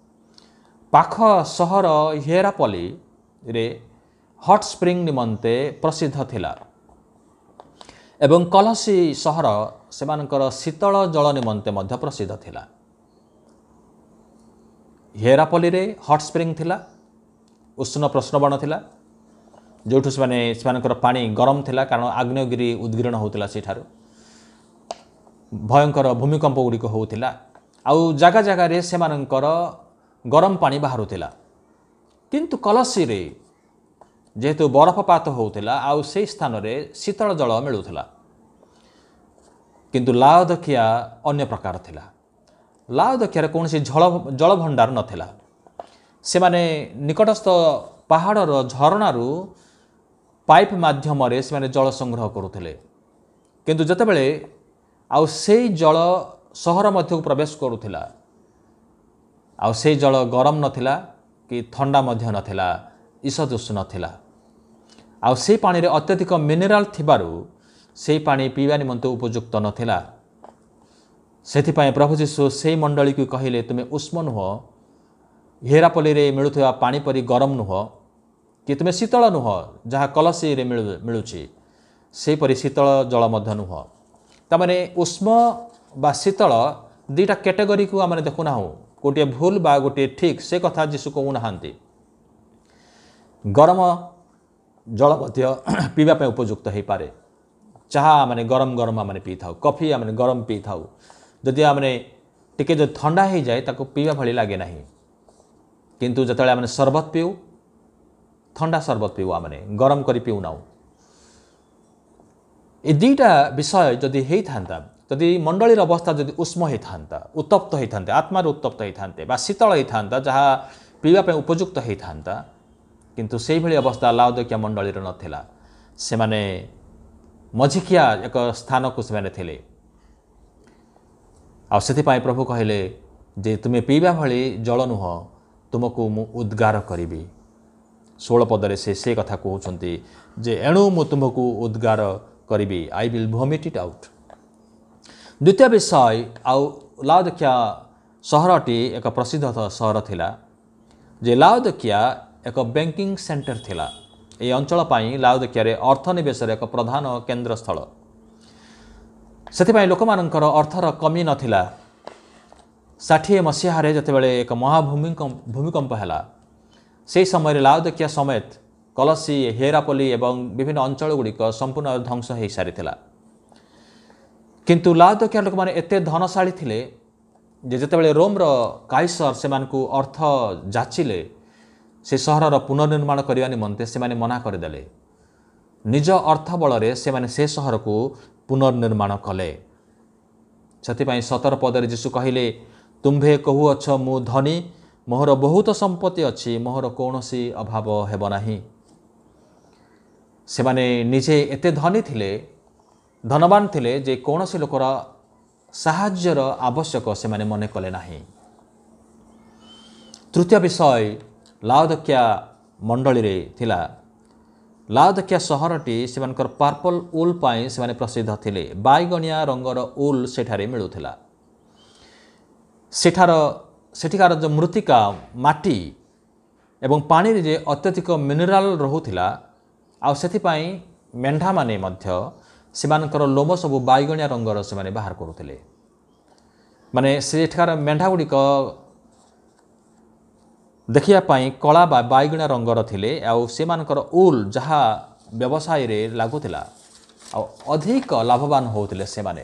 पाख सहर हिरापल्ली रे हट स्प्रिंग निमंते प्रसिद्ध थिला एवं कलसी सहर से मानकर शीतल जल निमंते मध्य प्रसिद्ध थिला। हिरापल्ली रे हट स्प्रिंग थिला उष्ण प्रश्नबण थिला जोठु से माने सेमानकर पानी गरम थिला कारण आग्नेयगिरी उद्गीर्ण होतिला सेठारो भयंकर भूमिकंप गुड़िक होतिला आउ जगह जगह रे सेमानकर गरम पानी बाहरुतिला किंतु कलसी रे जेहेतु बरफपात होतिला आउ से स्थान रे शीतल जल मिलुथिला किंतु लाओदिकिया अन्य प्रकार थिला ଲାଓଦିକିଆରେ କୌଣସି ଜଳ ଜଳଭଣ୍ଡାର ନଥିଲା। ସେମାନେ ନିକଟସ୍ଥ ପାହାଡ଼ର ଝରଣାରୁ ପାଇପ୍ ମାଧ୍ୟମରେ ସେମାନେ ଜଳ ସଂଗ୍ରହ କରୁଥିଲେ। କିନ୍ତୁ ଯେତେବେଳେ ଆଉ ସେଇ ଜଳ ସହର ମଧ୍ୟକୁ ପ୍ରବେଶ କରୁଥିଲା, ଆଉ ସେଇ ଜଳ ଗରମ ନଥିଲା କି ଥଣ୍ଡା ମଧ୍ୟ ନଥିଲା, ଈଷଦୁଷ ନଥିଲା। ଆଉ ସେଇ ପାଣିରେ ଅତ୍ୟଧିକ ମିନେରାଲ ଥିବାରୁ ସେଇ ପାଣି ପିଇବା ନିମନ୍ତେ ଉପଯୁକ୍ତ ନଥିଲା। ସେଥିପାଇଁ ପ୍ରଭୁ ଯୀଶୁ ସେଇ ମଣ୍ଡଳୀକୁ କହିଲେ, ତୁମେ ଉଷ୍ମ ନୁହଁ, ହିରାପଲିରେ ମିଳୁଥିବା ପାଣି ପରି ଗରମ ନୁହଁ, କି ତୁମେ ଶୀତଳ ନୁହଁ ଯାହା କଲସିରେ ମିଳୁଛି ସେହିପରି ଶୀତଳ ଜଳ ମଧ୍ୟ ନୁହଁ। ତାମାନେ ଉଷ୍ମ ବା ଶୀତଳ ଦୁଇଟା କ୍ୟାଟେଗୋରୀକୁ ଆମେ ଦେଖୁନାହୁଁ, ଗୋଟିଏ ଭୁଲ ବା ଗୋଟିଏ ଠିକ୍, ସେ କଥା ଯୀଶୁ କହୁନାହାନ୍ତି। ଗରମ ଜଳ ମଧ୍ୟ ପିଇବା ପାଇଁ ଉପଯୁକ୍ତ ହୋଇପାରେ। ଚାହା ଆମେ ଗରମ ଗରମ ଆମେ ପିଇଥାଉ, କଫି ଆମେ ଗରମ ପିଇଥାଉ। ଯଦି ଆମେ ଟିକେ ଯଦି ଥଣ୍ଡା ହୋଇଯାଏ ତାକୁ ପିଇବା ଭଳି ଲାଗେ ନାହିଁ। କିନ୍ତୁ ଯେତେବେଳେ ଆମେ ସରବତ ପିଉ, ଥଣ୍ଡା ସରବତ ପିଉ, ଆମେ ଗରମ କରି ପିଉନାଉ। ଏ ଦୁଇଟା ବିଷୟ ଯଦି ହେଇଥାନ୍ତା, ଯଦି ମଣ୍ଡଳୀର ଅବସ୍ଥା ଯଦି ଉଷ୍ମ ହୋଇଥାନ୍ତା, ଉତ୍ତପ୍ତ ହୋଇଥାନ୍ତେ, ଆତ୍ମାରେ ଉତ୍ତପ୍ତ ହୋଇଥାନ୍ତେ ବା ଶୀତଳ ହୋଇଥାନ୍ତା ଯାହା ପିଇବା ପାଇଁ ଉପଯୁକ୍ତ ହୋଇଥାନ୍ତା, କିନ୍ତୁ ସେଇଭଳି ଅବସ୍ଥା ଲାଓଦିକିଆ ମଣ୍ଡଳୀର ନଥିଲା। ସେମାନେ ମଝିକିଆ ଏକ ସ୍ଥାନକୁ ସେମାନେ ଥିଲେ। ଆଉ ସେଥିପାଇଁ ପ୍ରଭୁ କହିଲେ ଯେ ତୁମେ ପିଇବା ଭଳି ଜଳ ନୁହଁ, ତୁମକୁ ମୁଁ ଉଦ୍ଗାର କରିବି। ଷୋହଳ ପଦରେ ସେ ସେ କଥା କହୁଛନ୍ତି ଯେ ଏଣୁ ମୁଁ ତୁମକୁ ଉଦ୍ଗାର କରିବି, I will vomit it out. ଦ୍ୱିତୀୟ ବିଷୟ, ଆଉ ଲାଓଦିକିଆ ସହରଟି ଏକ ପ୍ରସିଦ୍ଧ ସହର ଥିଲା ଯେ ଲାଓଦିକିଆ ଏକ ବ୍ୟାଙ୍କିଂ ସେଣ୍ଟର ଥିଲା। ଏହି ଅଞ୍ଚଳ ପାଇଁ ଲାଓଦିକିଆରେ ଅର୍ଥନିବେଶର ଏକ ପ୍ରଧାନ କେନ୍ଦ୍ରସ୍ଥଳ। ସେଥିପାଇଁ ଲୋକମାନଙ୍କର ଅର୍ଥର କମି ନଥିଲା। ଷାଠିଏ ମସିହାରେ ଯେତେବେଳେ ଏକ ମହାଭୂମିକମ୍ପ ହେଲା, ସେହି ସମୟରେ ଲାଓଦିକିଆ ସମେତ କଲସି, ହିରାପଲି ଏବଂ ବିଭିନ୍ନ ଅଞ୍ଚଳ ଗୁଡ଼ିକ ସମ୍ପୂର୍ଣ୍ଣ ଧ୍ୱଂସ ହୋଇସାରିଥିଲା। କିନ୍ତୁ ଲାଓଦିକିଆ ଲୋକମାନେ ଏତେ ଧନଶାଳୀ ଥିଲେ ଯେ ଯେତେବେଳେ ରୋମର କାଇସର ସେମାନଙ୍କୁ ଅର୍ଥ ଯାଚିଲେ ସେ ସହରର ପୁନର୍ନିର୍ମାଣ କରିବା ନିମନ୍ତେ, ସେମାନେ ମନା କରିଦେଲେ। ନିଜ ଅର୍ଥ ବଳରେ ସେମାନେ ସେ ସହରକୁ ପୁନର୍ନିର୍ମାଣ କଲେ। ସେଥିପାଇଁ ସତର ପଦରେ ଯୀଶୁ କହିଲେ, ତୁମ୍ଭେ କହୁଅଛ ମୁଁ ଧନୀ, ମୋହର ବହୁତ ସମ୍ପତ୍ତି ଅଛି, ମୋହର କୌଣସି ଅଭାବ ହେବ ନାହିଁ। ସେମାନେ ନିଜେ ଏତେ ଧନୀ ଥିଲେ, ଧନବାନ ଥିଲେ ଯେ କୌଣସି ଲୋକର ସାହାଯ୍ୟର ଆବଶ୍ୟକ ସେମାନେ ମନେ କଲେ ନାହିଁ। ତୃତୀୟ ବିଷୟ ଲାଓଦିକିଆ ମଣ୍ଡଳୀରେ ଥିଲା। ଲାଓଦିକିଆ ସହରଟି ସେମାନଙ୍କର ପାର୍ପଲ ଉଲ୍ ପାଇଁ ସେମାନେ ପ୍ରସିଦ୍ଧ ଥିଲେ। ବାଇଗଣିଆ ରଙ୍ଗର ଉଲ୍ ସେଠାରେ ମିଳୁଥିଲା। ସେଠାର ସେଠିକାର ଯେଉଁ ମୃତ୍ତିକା, ମାଟି ଏବଂ ପାଣିରେ ଯେ ଅତ୍ୟଧିକ ମିନେରାଲ ରହୁଥିଲା, ଆଉ ସେଥିପାଇଁ ମେଣ୍ଢାମାନେ ମଧ୍ୟ ସେମାନଙ୍କର ଲୋମ ସବୁ ବାଇଗଣିଆ ରଙ୍ଗର ସେମାନେ ବାହାର କରୁଥିଲେ। ମାନେ ସେଠାକାର ମେଣ୍ଢା ଗୁଡ଼ିକ ଦେଖିବା ପାଇଁ କଳା ବା ବାଇଗଣିଆ ରଙ୍ଗର ଥିଲେ। ଆଉ ସେମାନଙ୍କର ଉଲ୍ ଯାହା ବ୍ୟବସାୟରେ ଲାଗୁଥିଲା, ଆଉ ଅଧିକ ଲାଭବାନ ହେଉଥିଲେ ସେମାନେ।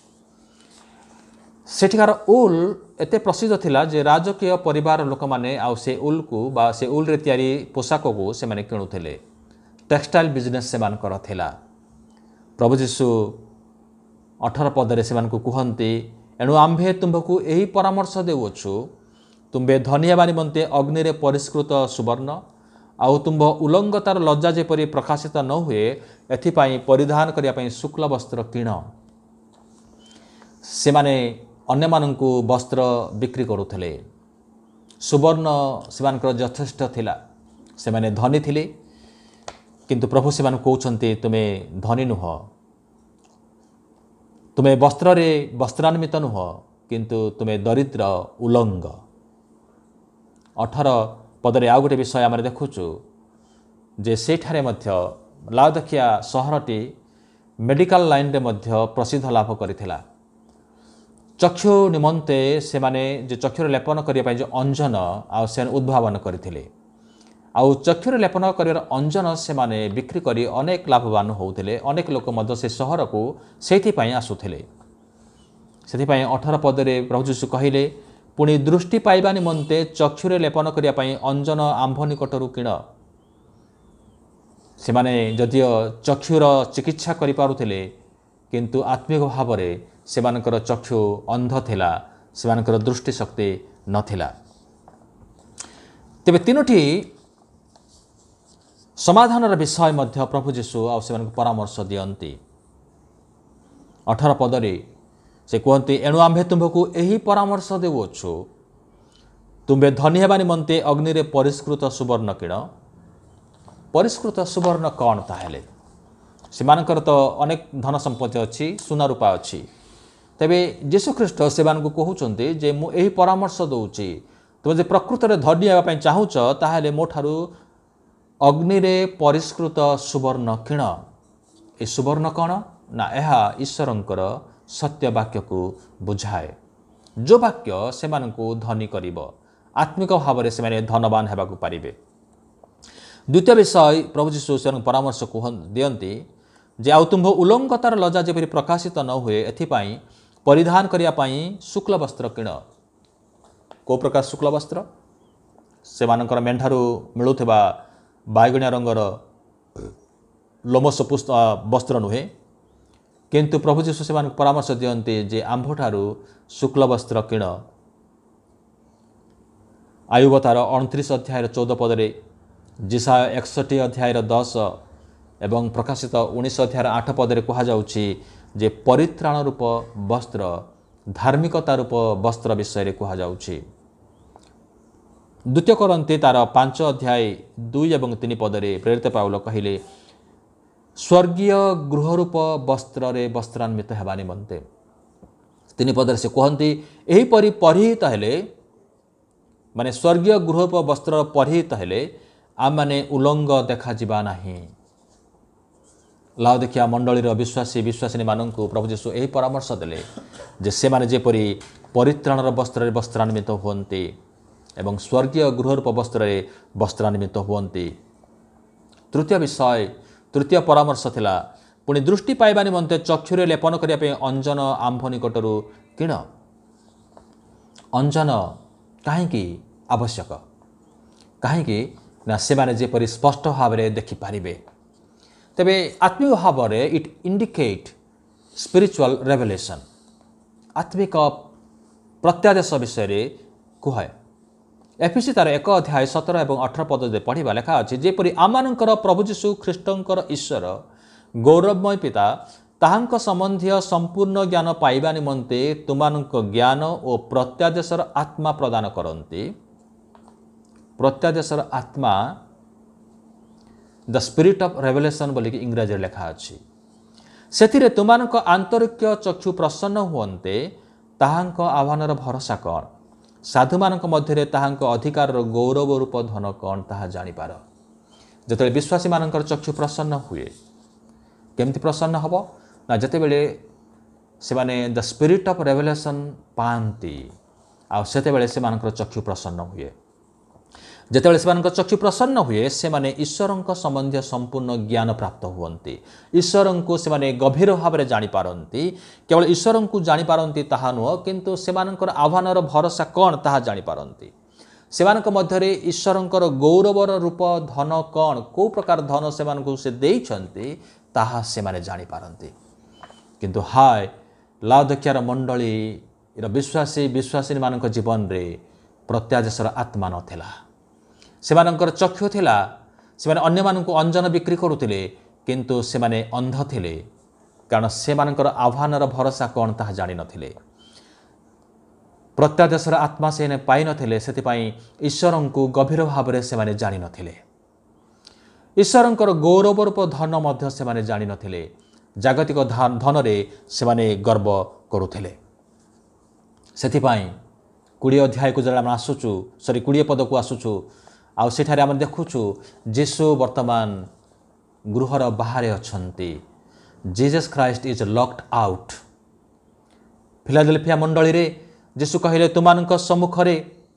ସେଠିକାର ଉଲ୍ ଏତେ ପ୍ରସିଦ୍ଧ ଥିଲା ଯେ ରାଜକୀୟ ପରିବାର ଲୋକମାନେ ଆଉ ସେ ଉଲ୍କୁ ବା ସେ ଉଲ୍ରେ ତିଆରି ପୋଷାକକୁ ସେମାନେ କିଣୁଥିଲେ। ଟେକ୍ସଟାଇଲ ବିଜନେସ୍ ସେମାନଙ୍କର ଥିଲା। ପ୍ରଭୁ ଯୀଶୁ ଅଠର ପଦରେ ସେମାନଙ୍କୁ କୁହନ୍ତି, ଏଣୁ ଆମ୍ଭେ ତୁମ୍ଭକୁ ଏହି ପରାମର୍ଶ ଦେଉଅଛୁ, ତୁମ୍ଭେ ଧନୀ ହେବା ନିମନ୍ତେ ଅଗ୍ନିରେ ପରିଷ୍କୃତ ସୁବର୍ଣ୍ଣ ଆଉ ତୁମ୍ଭ ଉଲଙ୍ଗତାର ଲଜ୍ଜା ଯେପରି ପ୍ରକାଶିତ ନ ହୁଏ, ଏଥିପାଇଁ ପରିଧାନ କରିବା ପାଇଁ ଶୁକ୍ଳ ବସ୍ତ୍ର କିଣ। ସେମାନେ ଅନ୍ୟମାନଙ୍କୁ ବସ୍ତ୍ର ବିକ୍ରି କରୁଥିଲେ। ସୁବର୍ଣ୍ଣ ସେମାନଙ୍କର ଯଥେଷ୍ଟ ଥିଲା। ସେମାନେ ଧନୀ ଥିଲେ, କିନ୍ତୁ ପ୍ରଭୁ ସେମାନଙ୍କୁ କହୁଛନ୍ତି ତୁମେ ଧନୀ ନୁହଁ, ତୁମେ ବସ୍ତ୍ରରେ ବସ୍ତ୍ରାନ୍ୱିତ ନୁହଁ, କିନ୍ତୁ ତୁମେ ଦରିଦ୍ର ଉଲଙ୍ଗ। ଅଠର ପଦରେ ଆଉ ଗୋଟେ ବିଷୟ ଆମେ ଦେଖୁଛୁ ଯେ ସେଠାରେ ମଧ୍ୟ ଲାଓଦିକିଆ ସହରଟି ମେଡ଼ିକାଲ ଲାଇନରେ ମଧ୍ୟ ପ୍ରସିଦ୍ଧ ଲାଭ କରିଥିଲା। ଚକ୍ଷୁ ନିମନ୍ତେ ସେମାନେ ଯେ ଚକ୍ଷୁରେ ଲେପନ କରିବା ପାଇଁ ଯେଉଁ ଅଞ୍ଜନ ଆଉ ସେମାନେ ଉଦ୍ଭାବନ କରିଥିଲେ, ଆଉ ଚକ୍ଷୁରେ ଲେପନ କରିବାର ଅଞ୍ଜନ ସେମାନେ ବିକ୍ରି କରି ଅନେକ ଲାଭବାନ ହେଉଥିଲେ। ଅନେକ ଲୋକ ମଧ୍ୟ ସେ ସହରକୁ ସେଇଥିପାଇଁ ଆସୁଥିଲେ। ସେଥିପାଇଁ ଅଠର ପଦରେ ପ୍ରଭୁ ଯୀଶୁ କହିଲେ, ପୁଣି ଦୃଷ୍ଟି ପାଇବା ନିମନ୍ତେ ଚକ୍ଷୁରେ ଲେପନ କରିବା ପାଇଁ ଅଞ୍ଜନ ଆମ୍ଭ ନିକଟରୁ କିଣ। ସେମାନେ ଯଦିଓ ଚକ୍ଷୁର ଚିକିତ୍ସା କରିପାରୁଥିଲେ, କିନ୍ତୁ ଆତ୍ମିକ ଭାବରେ ସେମାନଙ୍କର ଚକ୍ଷୁ ଅନ୍ଧ ଥିଲା, ସେମାନଙ୍କର ଦୃଷ୍ଟି ଶକ୍ତି ନଥିଲା। ତେବେ ତିନୋଟି ସମାଧାନର ବିଷୟ ମଧ୍ୟ ପ୍ରଭୁ ଯୀଶୁ ଆଉ ସେମାନଙ୍କୁ ପରାମର୍ଶ ଦିଅନ୍ତି। ଅଠର ପଦରେ ସେ କୁହନ୍ତି, ଏଣୁ ଆମ୍ଭେ ତୁମ୍ଭକୁ ଏହି ପରାମର୍ଶ ଦେଉଅଛୁ, ତୁମ୍ଭେ ଧନୀ ହେବା ନିମନ୍ତେ ଅଗ୍ନିରେ ପରିଷ୍କୃତ ସୁବର୍ଣ୍ଣ କିଣ। ପରିଷ୍କୃତ ସୁବର୍ଣ୍ଣ କ'ଣ ତାହେଲେ? ସେମାନଙ୍କର ତ ଅନେକ ଧନ ସମ୍ପତ୍ତି ଅଛି, ସୁନା ରୂପା ଅଛି। ତେବେ ଯୀଶୁଖ୍ରୀଷ୍ଟ ସେମାନଙ୍କୁ କହୁଛନ୍ତି ଯେ ମୁଁ ଏହି ପରାମର୍ଶ ଦେଉଛି, ତୁମେ ଯଦି ପ୍ରକୃତରେ ଧନୀ ହେବା ପାଇଁ ଚାହୁଁଛ ତାହେଲେ ମୋ ଠାରୁ ଅଗ୍ନିରେ ପରିଷ୍କୃତ ସୁବର୍ଣ୍ଣ କିଣ। ଏ ସୁବର୍ଣ୍ଣ କ'ଣ? ନା ଏହା ଈଶ୍ୱରଙ୍କର ସତ୍ୟ ବାକ୍ୟକୁ ବୁଝାଏ, ଯେଉଁ ବାକ୍ୟ ସେମାନଙ୍କୁ ଧନୀ କରିବ, ଆତ୍ମିକ ଭାବରେ ସେମାନେ ଧନବାନ ହେବାକୁ ପାରିବେ। ଦ୍ୱିତୀୟ ବିଷୟ ପ୍ରଭୁ ଯୀଶୁ ସେମାନଙ୍କୁ ପରାମର୍ଶ ଦିଅନ୍ତି ଯେ ଆଉ ତୁମ୍ଭ ଉଲଙ୍ଗତାର ଲଜ୍ଜା ଯେପରି ପ୍ରକାଶିତ ନ ହୁଏ ଏଥିପାଇଁ ପରିଧାନ କରିବା ପାଇଁ ଶୁକ୍ଳ ବସ୍ତ୍ର କିଣ। କେଉଁ ପ୍ରକାର ଶୁକ୍ଳ ବସ୍ତ୍ର? ସେମାନଙ୍କର ମେଣ୍ଢାରୁ ମିଳୁଥିବା ବାଇଗଣିଆ ରଙ୍ଗର ଲୋମସ ବସ୍ତ୍ର ନୁହେଁ, କିନ୍ତୁ ପ୍ରଭୁ ଯୀଶୁ ସେମାନଙ୍କୁ ପରାମର୍ଶ ଦିଅନ୍ତି ଯେ ଆମ୍ଭଠାରୁ ଶୁକ୍ଳ ବସ୍ତ୍ର କିଣ। ଆୟୁବ ତାର ଅଣତିରିଶ ଅଧ୍ୟାୟର ଚଉଦ ପଦରେ, ଜିସାୟ ଏକଷଠି ଅଧ୍ୟାୟର ଦଶ ଏବଂ ପ୍ରକାଶିତ ଉଣେଇଶ ଅଧ୍ୟାୟର ଆଠ ପଦରେ କୁହାଯାଉଛି ଯେ ପରିତ୍ରାଣ ରୂପ ବସ୍ତ୍ର, ଧାର୍ମିକତା ରୂପ ବସ୍ତ୍ର ବିଷୟରେ କୁହାଯାଉଛି। ଦ୍ୱିତୀୟ କରନ୍ତି ତାର ପାଞ୍ଚ ଅଧ୍ୟାୟ ଦୁଇ ଏବଂ ତିନି ପଦରେ ପ୍ରେରିତ ପାଉଲ କହିଲେ, ସ୍ୱର୍ଗୀୟ ଗୃହରୂପ ବସ୍ତ୍ରରେ ବସ୍ତ୍ରାନ୍ୱିତ ହେବା ନିମନ୍ତେ। ତିନି ପଦରେ ସେ କୁହନ୍ତି, ଏହିପରି ପରିହିତ ହେଲେ, ମାନେ ସ୍ୱର୍ଗୀୟ ଗୃହରୂପ ବସ୍ତ୍ର ପରିହିତ ହେଲେ ଆମମାନେ ଉଲଙ୍ଗ ଦେଖାଯିବା ନାହିଁ। ଲାଓଦିକିଆ ମଣ୍ଡଳୀର ବିଶ୍ୱାସୀ ବିଶ୍ୱାସିନୀମାନଙ୍କୁ ପ୍ରଭୁ ଯୀଶୁ ଏହି ପରାମର୍ଶ ଦେଲେ ଯେ ସେମାନେ ଯେପରି ପରିତ୍ରାଣର ବସ୍ତ୍ରରେ ବସ୍ତ୍ରାନ୍ୱିତ ହୁଅନ୍ତି ଏବଂ ସ୍ୱର୍ଗୀୟ ଗୃହରୂପ ବସ୍ତ୍ରରେ ବସ୍ତ୍ରାନ୍ୱିତ ହୁଅନ୍ତି। ତୃତୀୟ ବିଷୟ, ତୃତୀୟ ପରାମର୍ଶ ଥିଲା, ପୁଣି ଦୃଷ୍ଟି ପାଇବା ନିମନ୍ତେ ଚକ୍ଷୁରେ ଲେପନ କରିବା ପାଇଁ ଅଞ୍ଜନ ଆମ୍ଭ ନିକଟରୁ କିଣ। ଅଞ୍ଜନ କାହିଁକି ଆବଶ୍ୟକ? କାହିଁକି ନା ସେମାନେ ଯେପରି ସ୍ପଷ୍ଟ ଭାବରେ ଦେଖିପାରିବେ। ତେବେ ଆତ୍ମିକ ଭାବରେ ଇଟ୍ ଇଣ୍ଡିକେଟ୍ ସ୍ପିରିଚୁଆଲ ରେଭେଲେସନ୍, ଆତ୍ମିକ ପ୍ରତ୍ୟାଦେଶ ବିଷୟରେ କୁହେ। ଏଫିସି ତାର ଏକ ଅଧ୍ୟାୟ ସତର ଏବଂ ଅଠର ପଦରେ ପଢ଼ିବା ଲେଖା ଅଛି, ଯେପରି ଆମମାନଙ୍କର ପ୍ରଭୁ ଯୀଶୁ ଖ୍ରୀଷ୍ଟଙ୍କର ଈଶ୍ୱର ଗୌରବମୟ ପିତା ତାହାଙ୍କ ସମ୍ବନ୍ଧୀୟ ସମ୍ପୂର୍ଣ୍ଣ ଜ୍ଞାନ ପାଇବା ନିମନ୍ତେ ତୁମମାନଙ୍କ ଜ୍ଞାନ ଓ ପ୍ରତ୍ୟାଦେଶର ଆତ୍ମା ପ୍ରଦାନ କରନ୍ତି। ପ୍ରତ୍ୟାଦେଶର ଆତ୍ମା, ଦ ସ୍ପିରିଟ୍ ଅଫ୍ ରେଭେଲେସନ୍ ବୋଲିକି ଇଂରାଜୀରେ ଲେଖା ଅଛି। ସେଥିରେ ତୁମମାନଙ୍କ ଆନ୍ତରିକ ଚକ୍ଷୁ ପ୍ରସନ୍ନ ହୁଅନ୍ତେ ତାହାଙ୍କ ଆହ୍ୱାନର ଭରସା କ'ଣ, ସାଧୁମାନଙ୍କ ମଧ୍ୟରେ ତାହାଙ୍କ ଅଧିକାରର ଗୌରବ ରୂପ ଧନ କ'ଣ ତାହା ଜାଣିପାର। ଯେତେବେଳେ ବିଶ୍ୱାସୀମାନଙ୍କର ଚକ୍ଷୁ ପ୍ରସନ୍ନ ହୁଏ, କେମିତି ପ୍ରସନ୍ନ ହେବ? ନା ଯେତେବେଳେ ସେମାନେ ଦ ସ୍ପିରିଟ୍ ଅଫ୍ ରେଭେଲେସନ୍ ପାଆନ୍ତି, ଆଉ ସେତେବେଳେ ସେମାନଙ୍କର ଚକ୍ଷୁ ପ୍ରସନ୍ନ ହୁଏ। ଯେତେବେଳେ ସେମାନଙ୍କ ଚକ୍ଷୁ ପ୍ରସନ୍ନ ହୁଏ ସେମାନେ ଈଶ୍ୱରଙ୍କ ସମ୍ବନ୍ଧୀୟ ସମ୍ପୂର୍ଣ୍ଣ ଜ୍ଞାନ ପ୍ରାପ୍ତ ହୁଅନ୍ତି। ଈଶ୍ୱରଙ୍କୁ ସେମାନେ ଗଭୀର ଭାବରେ ଜାଣିପାରନ୍ତି। କେବଳ ଈଶ୍ୱରଙ୍କୁ ଜାଣିପାରନ୍ତି ତାହା ନୁହଁ, କିନ୍ତୁ ସେମାନଙ୍କର ଆହ୍ୱାନର ଭରସା କ'ଣ ତାହା ଜାଣିପାରନ୍ତି। ସେମାନଙ୍କ ମଧ୍ୟରେ ଈଶ୍ୱରଙ୍କର ଗୌରବର ରୂପ ଧନ କ'ଣ, କେଉଁ ପ୍ରକାର ଧନ ସେମାନଙ୍କୁ ସେ ଦେଇଛନ୍ତି ତାହା ସେମାନେ ଜାଣିପାରନ୍ତି। କିନ୍ତୁ ହାୟ, ଲାଓଦିକିଆର ମଣ୍ଡଳୀର ବିଶ୍ୱାସୀ ବିଶ୍ୱାସିନୀମାନଙ୍କ ଜୀବନରେ ପ୍ରତ୍ୟାଦେଶର ଆତ୍ମା ନଥିଲା। ସେମାନଙ୍କର ଚକ୍ଷୁ ଥିଲା, ସେମାନେ ଅନ୍ୟମାନଙ୍କୁ ଅଞ୍ଜନ ବିକ୍ରି କରୁଥିଲେ, କିନ୍ତୁ ସେମାନେ ଅନ୍ଧ ଥିଲେ, କାରଣ ସେମାନଙ୍କର ଆହ୍ୱାନର ଭରସା କ'ଣ ତାହା ଜାଣିନଥିଲେ। ପ୍ରତ୍ୟାଦେଶର ଆତ୍ମା ସେମାନେ ପାଇନଥିଲେ, ସେଥିପାଇଁ ଈଶ୍ୱରଙ୍କୁ ଗଭୀର ଭାବରେ ସେମାନେ ଜାଣିନଥିଲେ। ଈଶ୍ୱରଙ୍କର ଗୌରବ ରୂପ ଧନ ମଧ୍ୟ ସେମାନେ ଜାଣିନଥିଲେ। ଜାଗତିକ ଧନରେ ସେମାନେ ଗର୍ବ କରୁଥିଲେ। ସେଥିପାଇଁ କୋଡ଼ିଏ ଅଧ୍ୟାୟକୁ ଯେତେବେଳେ ଆମେ ଆସୁଛୁ, ସରି କୋଡ଼ିଏ ପଦକୁ ଆସୁଛୁ, ଆଉ ସେଠାରେ ଆମେ ଦେଖୁଛୁ ଯୀଶୁ ବର୍ତ୍ତମାନ ଗୃହର ବାହାରେ ଅଛନ୍ତି। Jesus Christ is locked out. Philadelphia ମଣ୍ଡଳୀରେ ଯୀଶୁ କହିଲେ, ତୁମାନଙ୍କ ସମ୍ମୁଖରେ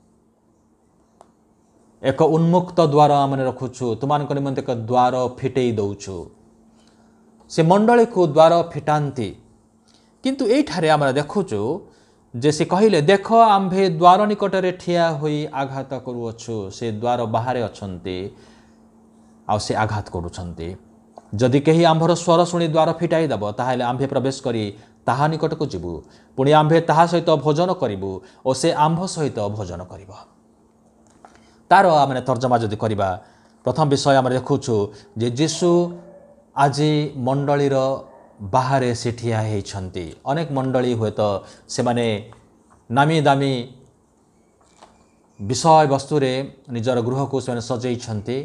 ଏକ ଉନ୍ମୁକ୍ତ ଦ୍ୱାର ଆମେ ରଖୁଛୁ, ତୁମାନଙ୍କ ନିମନ୍ତେ ଏକ ଦ୍ୱାର ଫିଟେଇ ଦେଉଛୁ। ସେ ମଣ୍ଡଳୀକୁ ଦ୍ୱାର ଫିଟାନ୍ତି। କିନ୍ତୁ ଏଇଠାରେ ଆମେ ଦେଖୁଛୁ ଯେ ସେ କହିଲେ, ଦେଖ ଆମ୍ଭେ ଦ୍ୱାର ନିକଟରେ ଠିଆ ହୋଇ ଆଘାତ କରୁଅଛୁ। ସେ ଦ୍ୱାର ବାହାରେ ଅଛନ୍ତି ଆଉ ସେ ଆଘାତ କରୁଛନ୍ତି। ଯଦି କେହି ଆମ୍ଭର ସ୍ୱର ଶୁଣି ଦ୍ୱାର ଫିଟାଇ ଦେବ, ତାହେଲେ ଆମ୍ଭେ ପ୍ରବେଶ କରି ତାହା ନିକଟକୁ ଯିବୁ, ପୁଣି ଆମ୍ଭେ ତାହା ସହିତ ଭୋଜନ କରିବୁ ଓ ସେ ଆମ୍ଭ ସହିତ ଭୋଜନ କରିବ। ତାର ଆମେ ତର୍ଜମା ଯଦି କରିବା, ପ୍ରଥମ ବିଷୟ ଆମେ ଦେଖୁଛୁ ଯେ ଯୀଶୁ ଆଜି ମଣ୍ଡଳୀର ବାହାରେ ସେ ଠିଆ ହେଇଛନ୍ତି। ଅନେକ ମଣ୍ଡଳୀ ହୁଏତ ସେମାନେ ନାମୀ ଦାମୀ ବିଷୟବସ୍ତୁରେ ନିଜର ଗୃହକୁ ସେମାନେ ସଜେଇଛନ୍ତି,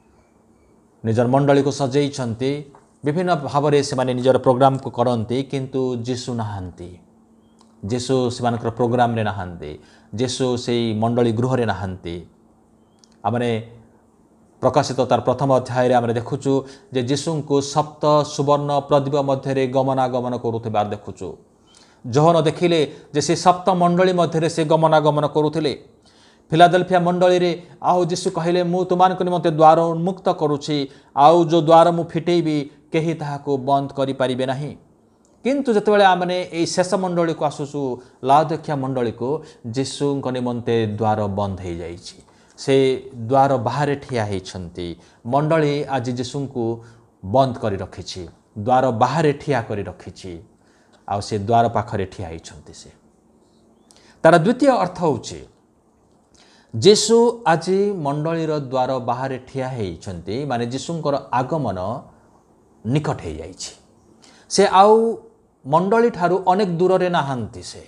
ନିଜର ମଣ୍ଡଳୀକୁ ସଜେଇଛନ୍ତି, ବିଭିନ୍ନ ଭାବରେ ସେମାନେ ନିଜର ପ୍ରୋଗ୍ରାମକୁ କରନ୍ତି, କିନ୍ତୁ ଯୀଶୁ ନାହାନ୍ତି। ଯୀଶୁ ସେମାନଙ୍କର ପ୍ରୋଗ୍ରାମରେ ନାହାନ୍ତି, ଯୀଶୁ ସେଇ ମଣ୍ଡଳୀ ଗୃହରେ ନାହାନ୍ତି। ଆମେ ପ୍ରକାଶିତ ତାର ପ୍ରଥମ ଅଧ୍ୟାୟରେ ଆମେ ଦେଖୁଛୁ ଯେ ଯୀଶୁଙ୍କୁ ସପ୍ତ ସୁବର୍ଣ୍ଣ ପ୍ରଦୀପ ମଧ୍ୟରେ ଗମନାଗମନ କରୁଥିବାର ଦେଖୁଛୁ। ଯୋହନ ଦେଖିଲେ ଯେ ସେ ସପ୍ତ ମଣ୍ଡଳୀ ମଧ୍ୟରେ ସେ ଗମନାଗମନ କରୁଥିଲେ। ଫିଲାଦେଲଫିଆ ମଣ୍ଡଳୀରେ ଆଉ ଯୀଶୁ କହିଲେ, ମୁଁ ତୁମମାନଙ୍କ ନିମନ୍ତେ ଦ୍ୱାର ଉନ୍ମୁକ୍ତ କରୁଛି, ଆଉ ଯେଉଁ ଦ୍ୱାର ମୁଁ ଫିଟେଇବି କେହି ତାହାକୁ ବନ୍ଦ କରିପାରିବେ ନାହିଁ। କିନ୍ତୁ ଯେତେବେଳେ ଆମେ ଏହି ଶେଷ ମଣ୍ଡଳୀକୁ ଆସୁଛୁ, ଲାଓଦିକିଆ ମଣ୍ଡଳୀକୁ, ଯୀଶୁଙ୍କ ନିମନ୍ତେ ଦ୍ୱାର ବନ୍ଦ ହୋଇଯାଇଛି। ସେ ଦ୍ୱାର ବାହାରେ ଠିଆ ହେଇଛନ୍ତି। ମଣ୍ଡଳୀ ଆଜି ଯୀଶୁଙ୍କୁ ବନ୍ଦ କରି ରଖିଛି, ଦ୍ୱାର ବାହାରେ ଠିଆ କରି ରଖିଛି, ଆଉ ସେ ଦ୍ୱାର ପାଖରେ ଠିଆ ହେଇଛନ୍ତି। ସେ ତାର ଦ୍ୱିତୀୟ ଅର୍ଥ ହେଉଛି ଯୀଶୁ ଆଜି ମଣ୍ଡଳୀର ଦ୍ୱାର ବାହାରେ ଠିଆ ହେଇଛନ୍ତି, ମାନେ ଯୀଶୁଙ୍କର ଆଗମନ ନିକଟ ହେଇଯାଇଛି। ସେ ଆଉ ମଣ୍ଡଳୀ ଠାରୁ ଅନେକ ଦୂରରେ ନାହାନ୍ତି। ସେ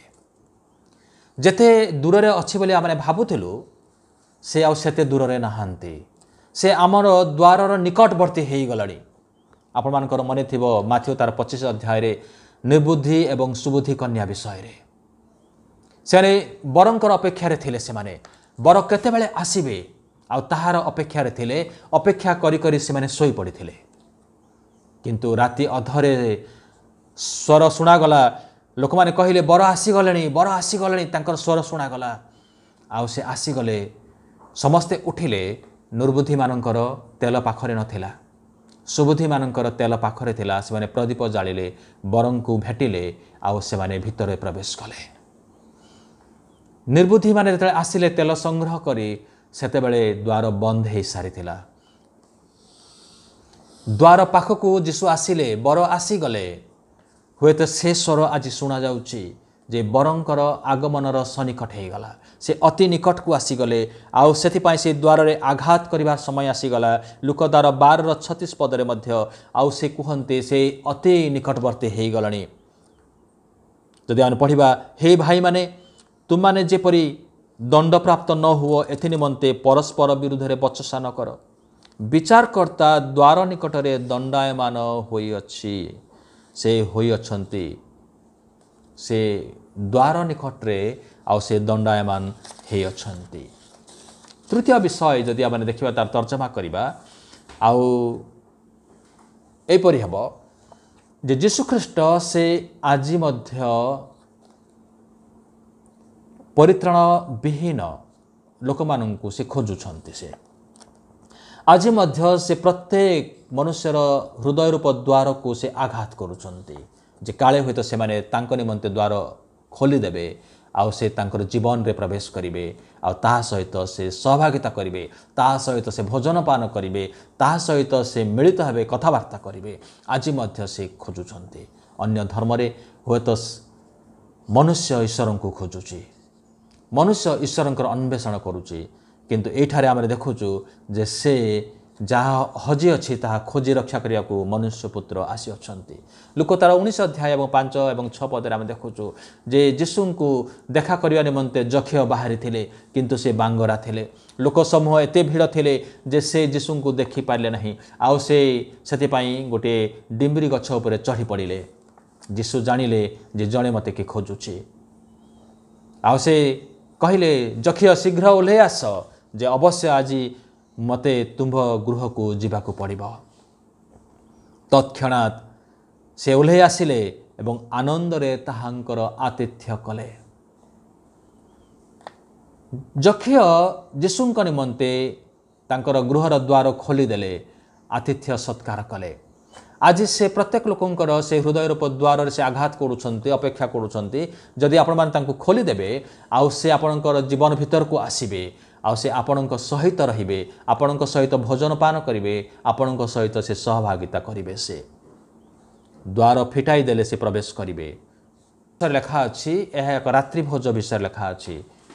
ଯେତେ ଦୂରରେ ଅଛି ବୋଲି ଆମେ ଭାବୁଥିଲୁ, ସେ ଆଉ ସେତେ ଦୂରରେ ନାହାନ୍ତି। ସେ ଆମର ଦ୍ୱାରର ନିକଟବର୍ତ୍ତୀ ହେଇଗଲାଣି। ଆପଣମାନଙ୍କର ମନେ ଥିବ ମାଥିଉ ତାର ପଚିଶ ଅଧ୍ୟାୟରେ ନିର୍ବୁଦ୍ଧି ଏବଂ ସୁବୁଦ୍ଧି କନ୍ୟା ବିଷୟରେ। ସେମାନେ ବରଙ୍କର ଅପେକ୍ଷାରେ ଥିଲେ। ସେମାନେ ବର କେତେବେଳେ ଆସିବେ ଆଉ ତାହାର ଅପେକ୍ଷାରେ ଥିଲେ। ଅପେକ୍ଷା କରି କରି ସେମାନେ ଶୋଇପଡ଼ିଥିଲେ। କିନ୍ତୁ ରାତି ଅଧରେ ସ୍ୱର ଶୁଣାଗଲା। ଲୋକମାନେ କହିଲେ, ବର ଆସିଗଲେଣି, ବର ଆସିଗଲେଣି। ତାଙ୍କର ସ୍ୱର ଶୁଣାଗଲା, ଆଉ ସେ ଆସିଗଲେ। ସମସ୍ତେ ଉଠିଲେ। ନିର୍ବୁଦ୍ଧିମାନଙ୍କର ତେଲ ପାଖରେ ନଥିଲା, ସୁବୁଦ୍ଧିମାନଙ୍କର ତେଲ ପାଖରେ ଥିଲା। ସେମାନେ ପ୍ରଦୀପ ଜାଳିଲେ, ବରଙ୍କୁ ଭେଟିଲେ, ଆଉ ସେମାନେ ଭିତରେ ପ୍ରବେଶ କଲେ। ନିର୍ବୁଦ୍ଧିମାନେ ଯେତେବେଳେ ଆସିଲେ ତେଲ ସଂଗ୍ରହ କରି, ସେତେବେଳେ ଦ୍ୱାର ବନ୍ଦ ହେଇସାରିଥିଲା। ଦ୍ୱାର ପାଖକୁ ଯୀଶୁ ଆସିଲେ, ବର ଆସିଗଲେ। ହୁଏତ ସେ ସ୍ୱର ଆଜି ଶୁଣାଯାଉଛି ଯେ ବରଙ୍କର ଆଗମନର ସନ୍ନିକଟ ହେଇଗଲା। ସେ ଅତି ନିକଟକୁ ଆସିଗଲେ, ଆଉ ସେଥିପାଇଁ ସେ ଦ୍ୱାରରେ ଆଘାତ କରିବା ସମୟ ଆସିଗଲା। ଲୁକଦାର ବାରର ଛତିଶ ପଦରେ ମଧ୍ୟ ଆଉ ସେ କୁହନ୍ତି ସେ ଅତି ନିକଟବର୍ତ୍ତୀ ହେଇଗଲାଣି। ଯଦି ଆମେ ପଢ଼ିବା, ହେ ଭାଇମାନେ, ତୁମମାନେ ଯେପରି ଦଣ୍ଡପ୍ରାପ୍ତ ନ ହୁଅ, ଏଥି ନିମନ୍ତେ ପରସ୍ପର ବିରୁଦ୍ଧରେ ବଚସା ନ କର। ବିଚାରକର୍ତ୍ତା ଦ୍ୱାର ନିକଟରେ ଦଣ୍ଡାୟମାନ ହୋଇଅଛି। ସେ ହୋଇଅଛନ୍ତି, ସେ ଦ୍ୱାର ନିକଟରେ, ଆଉ ସେ ଦଣ୍ଡାୟମାନ ହେଇଅଛନ୍ତି। ତୃତୀୟ ବିଷୟ ଯଦି ଆମେ ଦେଖିବା, ତାର ତର୍ଜମା କରିବା, ଆଉ ଏପରି ହେବ ଯେ ଯୀଶୁଖ୍ରୀଷ୍ଟ ସେ ଆଜି ମଧ୍ୟ ପରିତ୍ରାଣ ବିହୀନ ଲୋକମାନଙ୍କୁ ସେ ଖୋଜୁଛନ୍ତି। ସେ ଆଜି ମଧ୍ୟ ସେ ପ୍ରତ୍ୟେକ ମନୁଷ୍ୟର ହୃଦୟ ରୂପ ଦ୍ୱାରକୁ ସେ ଆଘାତ କରୁଛନ୍ତି ଯେ କାଳେ ହୁଏତ ସେମାନେ ତାଙ୍କ ନିମନ୍ତେ ଦ୍ୱାର ଖୋଲିଦେବେ, ଆଉ ସେ ତାଙ୍କର ଜୀବନରେ ପ୍ରବେଶ କରିବେ, ଆଉ ତାହା ସହିତ ସେ ସହଭାଗିତା କରିବେ, ତାହା ସହିତ ସେ ଭୋଜନ ପାନ କରିବେ, ତାହା ସହିତ ସେ ମିଳିତ ହେବେ, କଥାବାର୍ତ୍ତା କରିବେ। ଆଜି ମଧ୍ୟ ସେ ଖୋଜୁଛନ୍ତି। ଅନ୍ୟ ଧର୍ମରେ ହୁଏତ ମନୁଷ୍ୟ ଈଶ୍ୱରଙ୍କୁ ଖୋଜୁଛି, ମନୁଷ୍ୟ ଈଶ୍ୱରଙ୍କର ଅନ୍ୱେଷଣ କରୁଛି, କିନ୍ତୁ ଏଇଠାରେ ଆମେ ଦେଖୁଛୁ ଯେ ସେ ଯାହା ହଜି ଅଛି ତାହା ଖୋଜି ରକ୍ଷା କରିବାକୁ ମନୁଷ୍ୟ ପୁତ୍ର ଆସିଅଛନ୍ତି। ଲୁକ ତାର ଉଣେଇଶ ଅଧ୍ୟାୟ ଏବଂ ପାଞ୍ଚ ଏବଂ ଛଅ ପଦରେ ଆମେ ଦେଖୁଛୁ ଯେ ଯୀଶୁଙ୍କୁ ଦେଖା କରିବା ନିମନ୍ତେ ଯକ୍ଷୟ ବାହାରିଥିଲେ, କିନ୍ତୁ ସେ ବାଙ୍ଗରା ଥିଲେ। ଲୋକ ସମୂହ ଏତେ ଭିଡ଼ ଥିଲେ ଯେ ସେ ଯୀଶୁଙ୍କୁ ଦେଖିପାରିଲେ ନାହିଁ, ଆଉ ସେ ସେଥିପାଇଁ ଗୋଟିଏ ଡିମ୍ବରି ଗଛ ଉପରେ ଚଢ଼ି ପଡ଼ିଲେ। ଯୀଶୁ ଜାଣିଲେ ଯେ ଜଣେ ମୋତେ କି ଖୋଜୁଛି, ଆଉ ସେ କହିଲେ, ଯକ୍ଷୟ ଶୀଘ୍ର ଓହ୍ଲେଇ ଆସ, ଯେ ଅବଶ୍ୟ ଆଜି ମୋତେ ତୁମ୍ଭ ଗୃହକୁ ଯିବାକୁ ପଡ଼ିବ। ତତ୍କ୍ଷଣାତ୍ ସେ ଓହ୍ଲେଇ ଆସିଲେ ଏବଂ ଆନନ୍ଦରେ ତାହାଙ୍କର ଆତିଥ୍ୟ କଲେ। ଯକ୍ଷୟ ଯୀଶୁଙ୍କ ନିମନ୍ତେ ତାଙ୍କର ଗୃହର ଦ୍ୱାର ଖୋଲିଦେଲେ, ଆତିଥ୍ୟ ସତ୍କାର କଲେ। ଆଜି ସେ ପ୍ରତ୍ୟେକ ଲୋକଙ୍କର ସେ ହୃଦୟ ରୂପ ଦ୍ୱାରରେ ସେ ଆଘାତ କରୁଛନ୍ତି, ଅପେକ୍ଷା କରୁଛନ୍ତି। ଯଦି ଆପଣମାନେ ତାଙ୍କୁ ଖୋଲିଦେବେ, ଆଉ ସେ ଆପଣଙ୍କର ଜୀବନ ଭିତରକୁ ଆସିବେ, ଆଉ ସେ ଆପଣଙ୍କ ସହିତ ରହିବେ, ଆପଣଙ୍କ ସହିତ ଭୋଜନ ପାନ କରିବେ, ଆପଣଙ୍କ ସହିତ ସେ ସହଭାଗିତା କରିବେ। ସେ ଦ୍ୱାର ଫିଟାଇ ଦେଲେ ସେ ପ୍ରବେଶ କରିବେ। लेखा अच्छी यह एक रात्रि भोज विषय लेखा अच्छी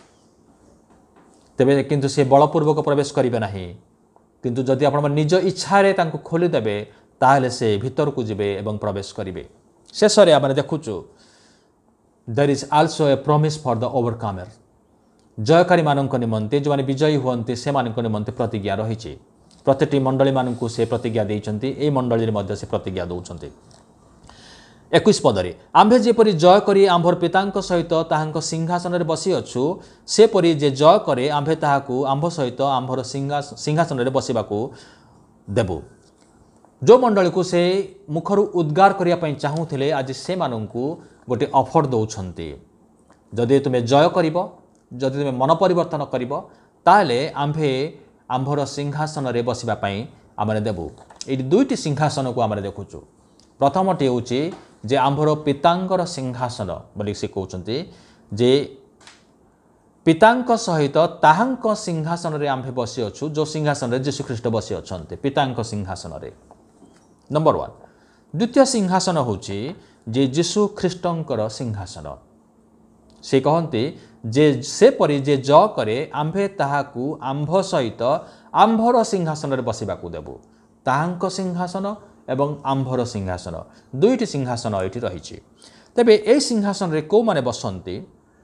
तेबे किंतु से बलपूर्वक प्रवेश करेंगे ना किंतु जदि आप निज इच्छा खोलीदेवे ताहले से भीतर को जीवे एवं प्रवेश करेंगे शेष में आम देखुचु there is also a promise for the overcomer जयकारी मानक निमंते जो मैंने विजयी हुए से निमंते प्रतिज्ञा रही प्रति मंडली मानू से प्रतिज्ञा देते मंडली से प्रतिज्ञा दौरान इक्कीस पदरे आम्भे जेपरी जय करी आम्भर पिता सहित ताहांक सिंहासन में बसी अच्छु सेपरी जे जय करे आम्भे ताहाकू आम्भ सहित आम्भर सिंहासन में बसवाक देबु जो मंडली को से मुखर उद्गार करने चाहूले आज से मानू गोटे ऑफर दौरान जदि तुम्हें जय कर जदि तुम्हें मन परिवर्तन कर ताहले आम्भे आम्भर सिंहासन में बसवाई आम देबु ये दुईटी सिंहासन को आम देखुचु प्रथमटी हूँ जे आम्भर पितांकर सिंहासन बोली से कहते जे पितांक सहित ताहांक सिंहासन रे आम्भे बसी अच्छु जो सिंहासन रे जीशुख्रीष्ट बसी अच्छे पितांक सिंहासन रे नंबर वन द्वितीय सिंहासन हूँ जे जीशुख्रीष्टंकर सिंहासन से कहते जे से परी जे ज करे आम्भे ताहाकू आम्भ सहित आम्भर सिंहासन रे बसवाक देबु ताहांक सिंहासन एवं आम्भर सिंहासन दुईटी सिंहासन ये रही तेबे ए सिंहासन रे को माने बसंती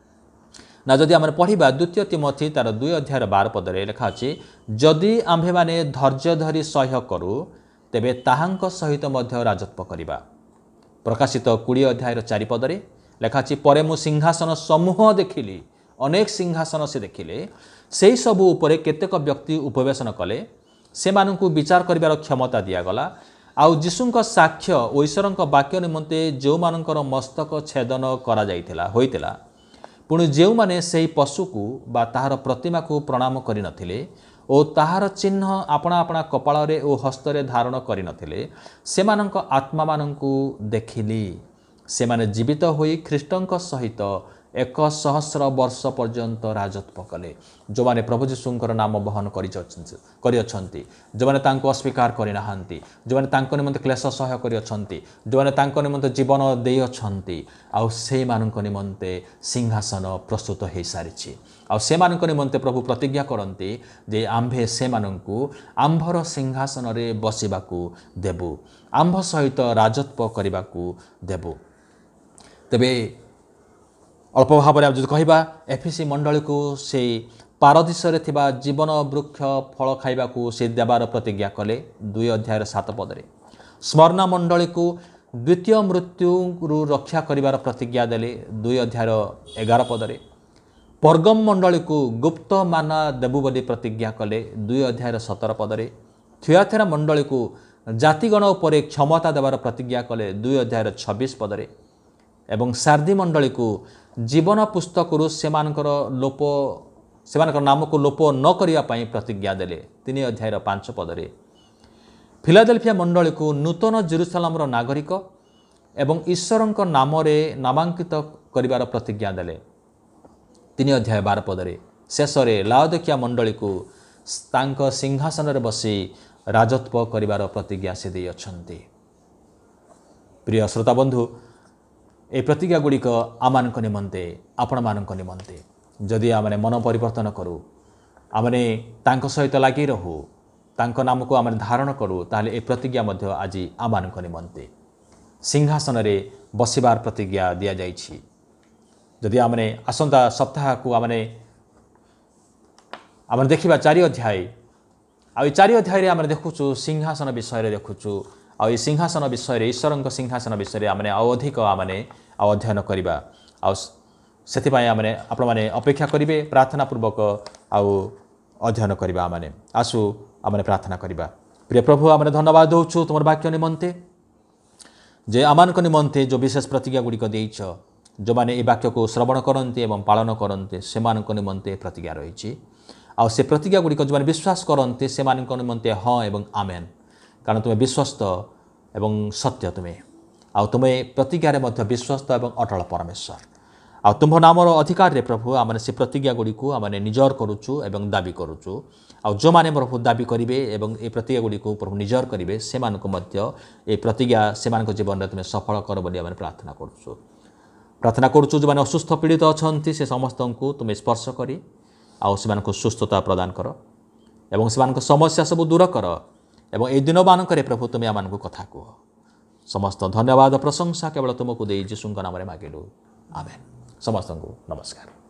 ना जदि आम पढ़ा द्वितीय तिमोथी तार दुई अध्याय बार पदरे लिखा अच्छी जदि आम्भे माने धैर्य धरी सह्य करू तेबे ताहांक सहित मध्य राजत्व करिबा प्रकाशित कोड़े अध्याय चारि पदरे लिखा अच्छी परे मु सिंहासन समूह देखिली अनेक सिंहासन से देखिले से सबू उपरे केतेक व्यक्ति उपवेशन कले से मानू विचार करिबार क्षमता दियागला आउ जीशुंक साक्ष्य और ईश्वरंक वाक्य निमंते जो मानकर मस्तक छेदन करा जाइथिला होइतिला पुणी जो माने सेही पशु को बा ताहार प्रतिमा को प्रणाम करि नथिले ओ ताहार चिन्ह आपणा आपणा कपाଳରେ ओ हस्तरे धारण करि नथिले सेमानंक आत्मा मानंकु देखिली सेमाने जीवित होई ख्रीष्टंक सहित एक सहस्र वर्ष पर्यंत राजत्व कले जो माने प्रभु जीशुंकर नाम बहन करिअछंती जो माने तांको अस्वीकार करि नाहांती जो माने तांको निमंते क्लेश सह्य करिअछंती जो माने तांको निमंते जीवन देई अछंती आ से मानक निमंते सिंहासन प्रस्तुत हो सारी आ से मानक निमंते प्रभु प्रतिज्ञा करती जे आम्भे से मानकु आम्भर सिंहासन रे बसिबाकू देबु आम्भ सहित राजत्व करिबाकू देबु तेबे अल्प भाव में जो कहवा एफिसी मंडली को से पारदीश जीवन वृक्ष फल खाइबा से देवार प्रतिज्ञा कले दुई अध्याय सात पदरे स्मरणा मंडली को द्वितीय मृत्यु रक्षा करिवार प्रतिज्ञा देले दुई अध्याय एगार पदरे परगम मंडली को गुप्त माना देबु बोली प्रतिज्ञा कले दुई अध्याय सतर पदरे थियाथेरा मंडली को जातिगण उपर क्षमता देवार प्रतिज्ञा कले दुई अध्याय छब्बीस पदरे एवं सार्दी मंडली को जीवन पुस्तक सेमानकर लोप सेमानकर नाम को लोप न करिया पई प्रतिज्ञा देले तीन अध्याय पांच पदरे फिलाडेल्फिया मंडली को नूतन जेरुसलामर नागरिक एवं ईश्वरंक नाम रे नामांकित करिवार प्रतिज्ञा देले तीन अध्याय बार पदरे शेष में लाओदिकिया मंडली को तांक सिंहासन रे बसी राजत्व करिवार प्रतिज्ञा से दे अछंती। प्रिय श्रोता बंधु ए प्रतिज्ञा गुड़िक आमान निमंते आपण मान निमंते जदि आमने मन परिवर्तन करूँ आमने तांक सहित लगी रहू तांक नाम को आम धारण करूँ ताहले ए प्रतिज्ञा मध्य आज आमान निमंते सिंहासन रे बसिबार प्रतिज्ञा दि जाइछि। जदि आमने आसंता सप्ताह को आमने आम देखा चारि अध्याय आ चारि अध्याय आम देखुचु सिंहासन विषय देखुचु आ सिंहासन विषय ईश्वर सिंहासन विषय आमने अधिक आमने अध्ययन करवा आपाई आमने आपण मैंने अपेक्षा करेंगे प्रार्थना पूर्वक आउ अध्ययन करवा आमने आसु आमने प्रार्थना करवा। प्रिय प्रभु आमने धन्यवाद दौचु तुम वाक्य निमंते जे आमान निमंते जो विशेष प्रतिज्ञा गुड़िक देइछ जो माने ए वाक्य को श्रवण करते एवं पालन करते से निमंते प्रतिज्ञा रही आ से प्रतिज्ञा गुड़िक जो विश्वास करते से निमंते हाँ एवं आमेन कारण तुम्हें विश्वस्त एवं सत्य तुम्हें आ तुम्हें प्रतिज्ञा मध्य विश्वस्त एवं अटल परमेश्वर आ तुम्ह नामर अधिकार रे प्रभु आमने से प्रतिज्ञा गुड़ी को आमने निजर करुचु एवं दाबी करुचु आ जो माने प्रभु दाबी करेंगे एवं ए प्रतिज्ञा गुड़ी को प्रभु निजर करेंगे से मध्य ए प्रतिज्ञा से जीवन में तुम्हें सफल कर बोली आमने प्रार्थना करुचु। प्रार्थना करुछु जो माने असुस्थ पीड़ित अछंती से समस्त को तुम स्पर्श करी आउ से सुस्थता प्रदान कर एवं से समस्या सब दूर कर एवं ए दिन मानक प्रभु तुम्हें आम कथा कह समस्त धन्यवाद प्रशंसा केवल तुमको दे यीशुଙ୍କ नाम मागिलु आमेन। समस्त को नमस्कार।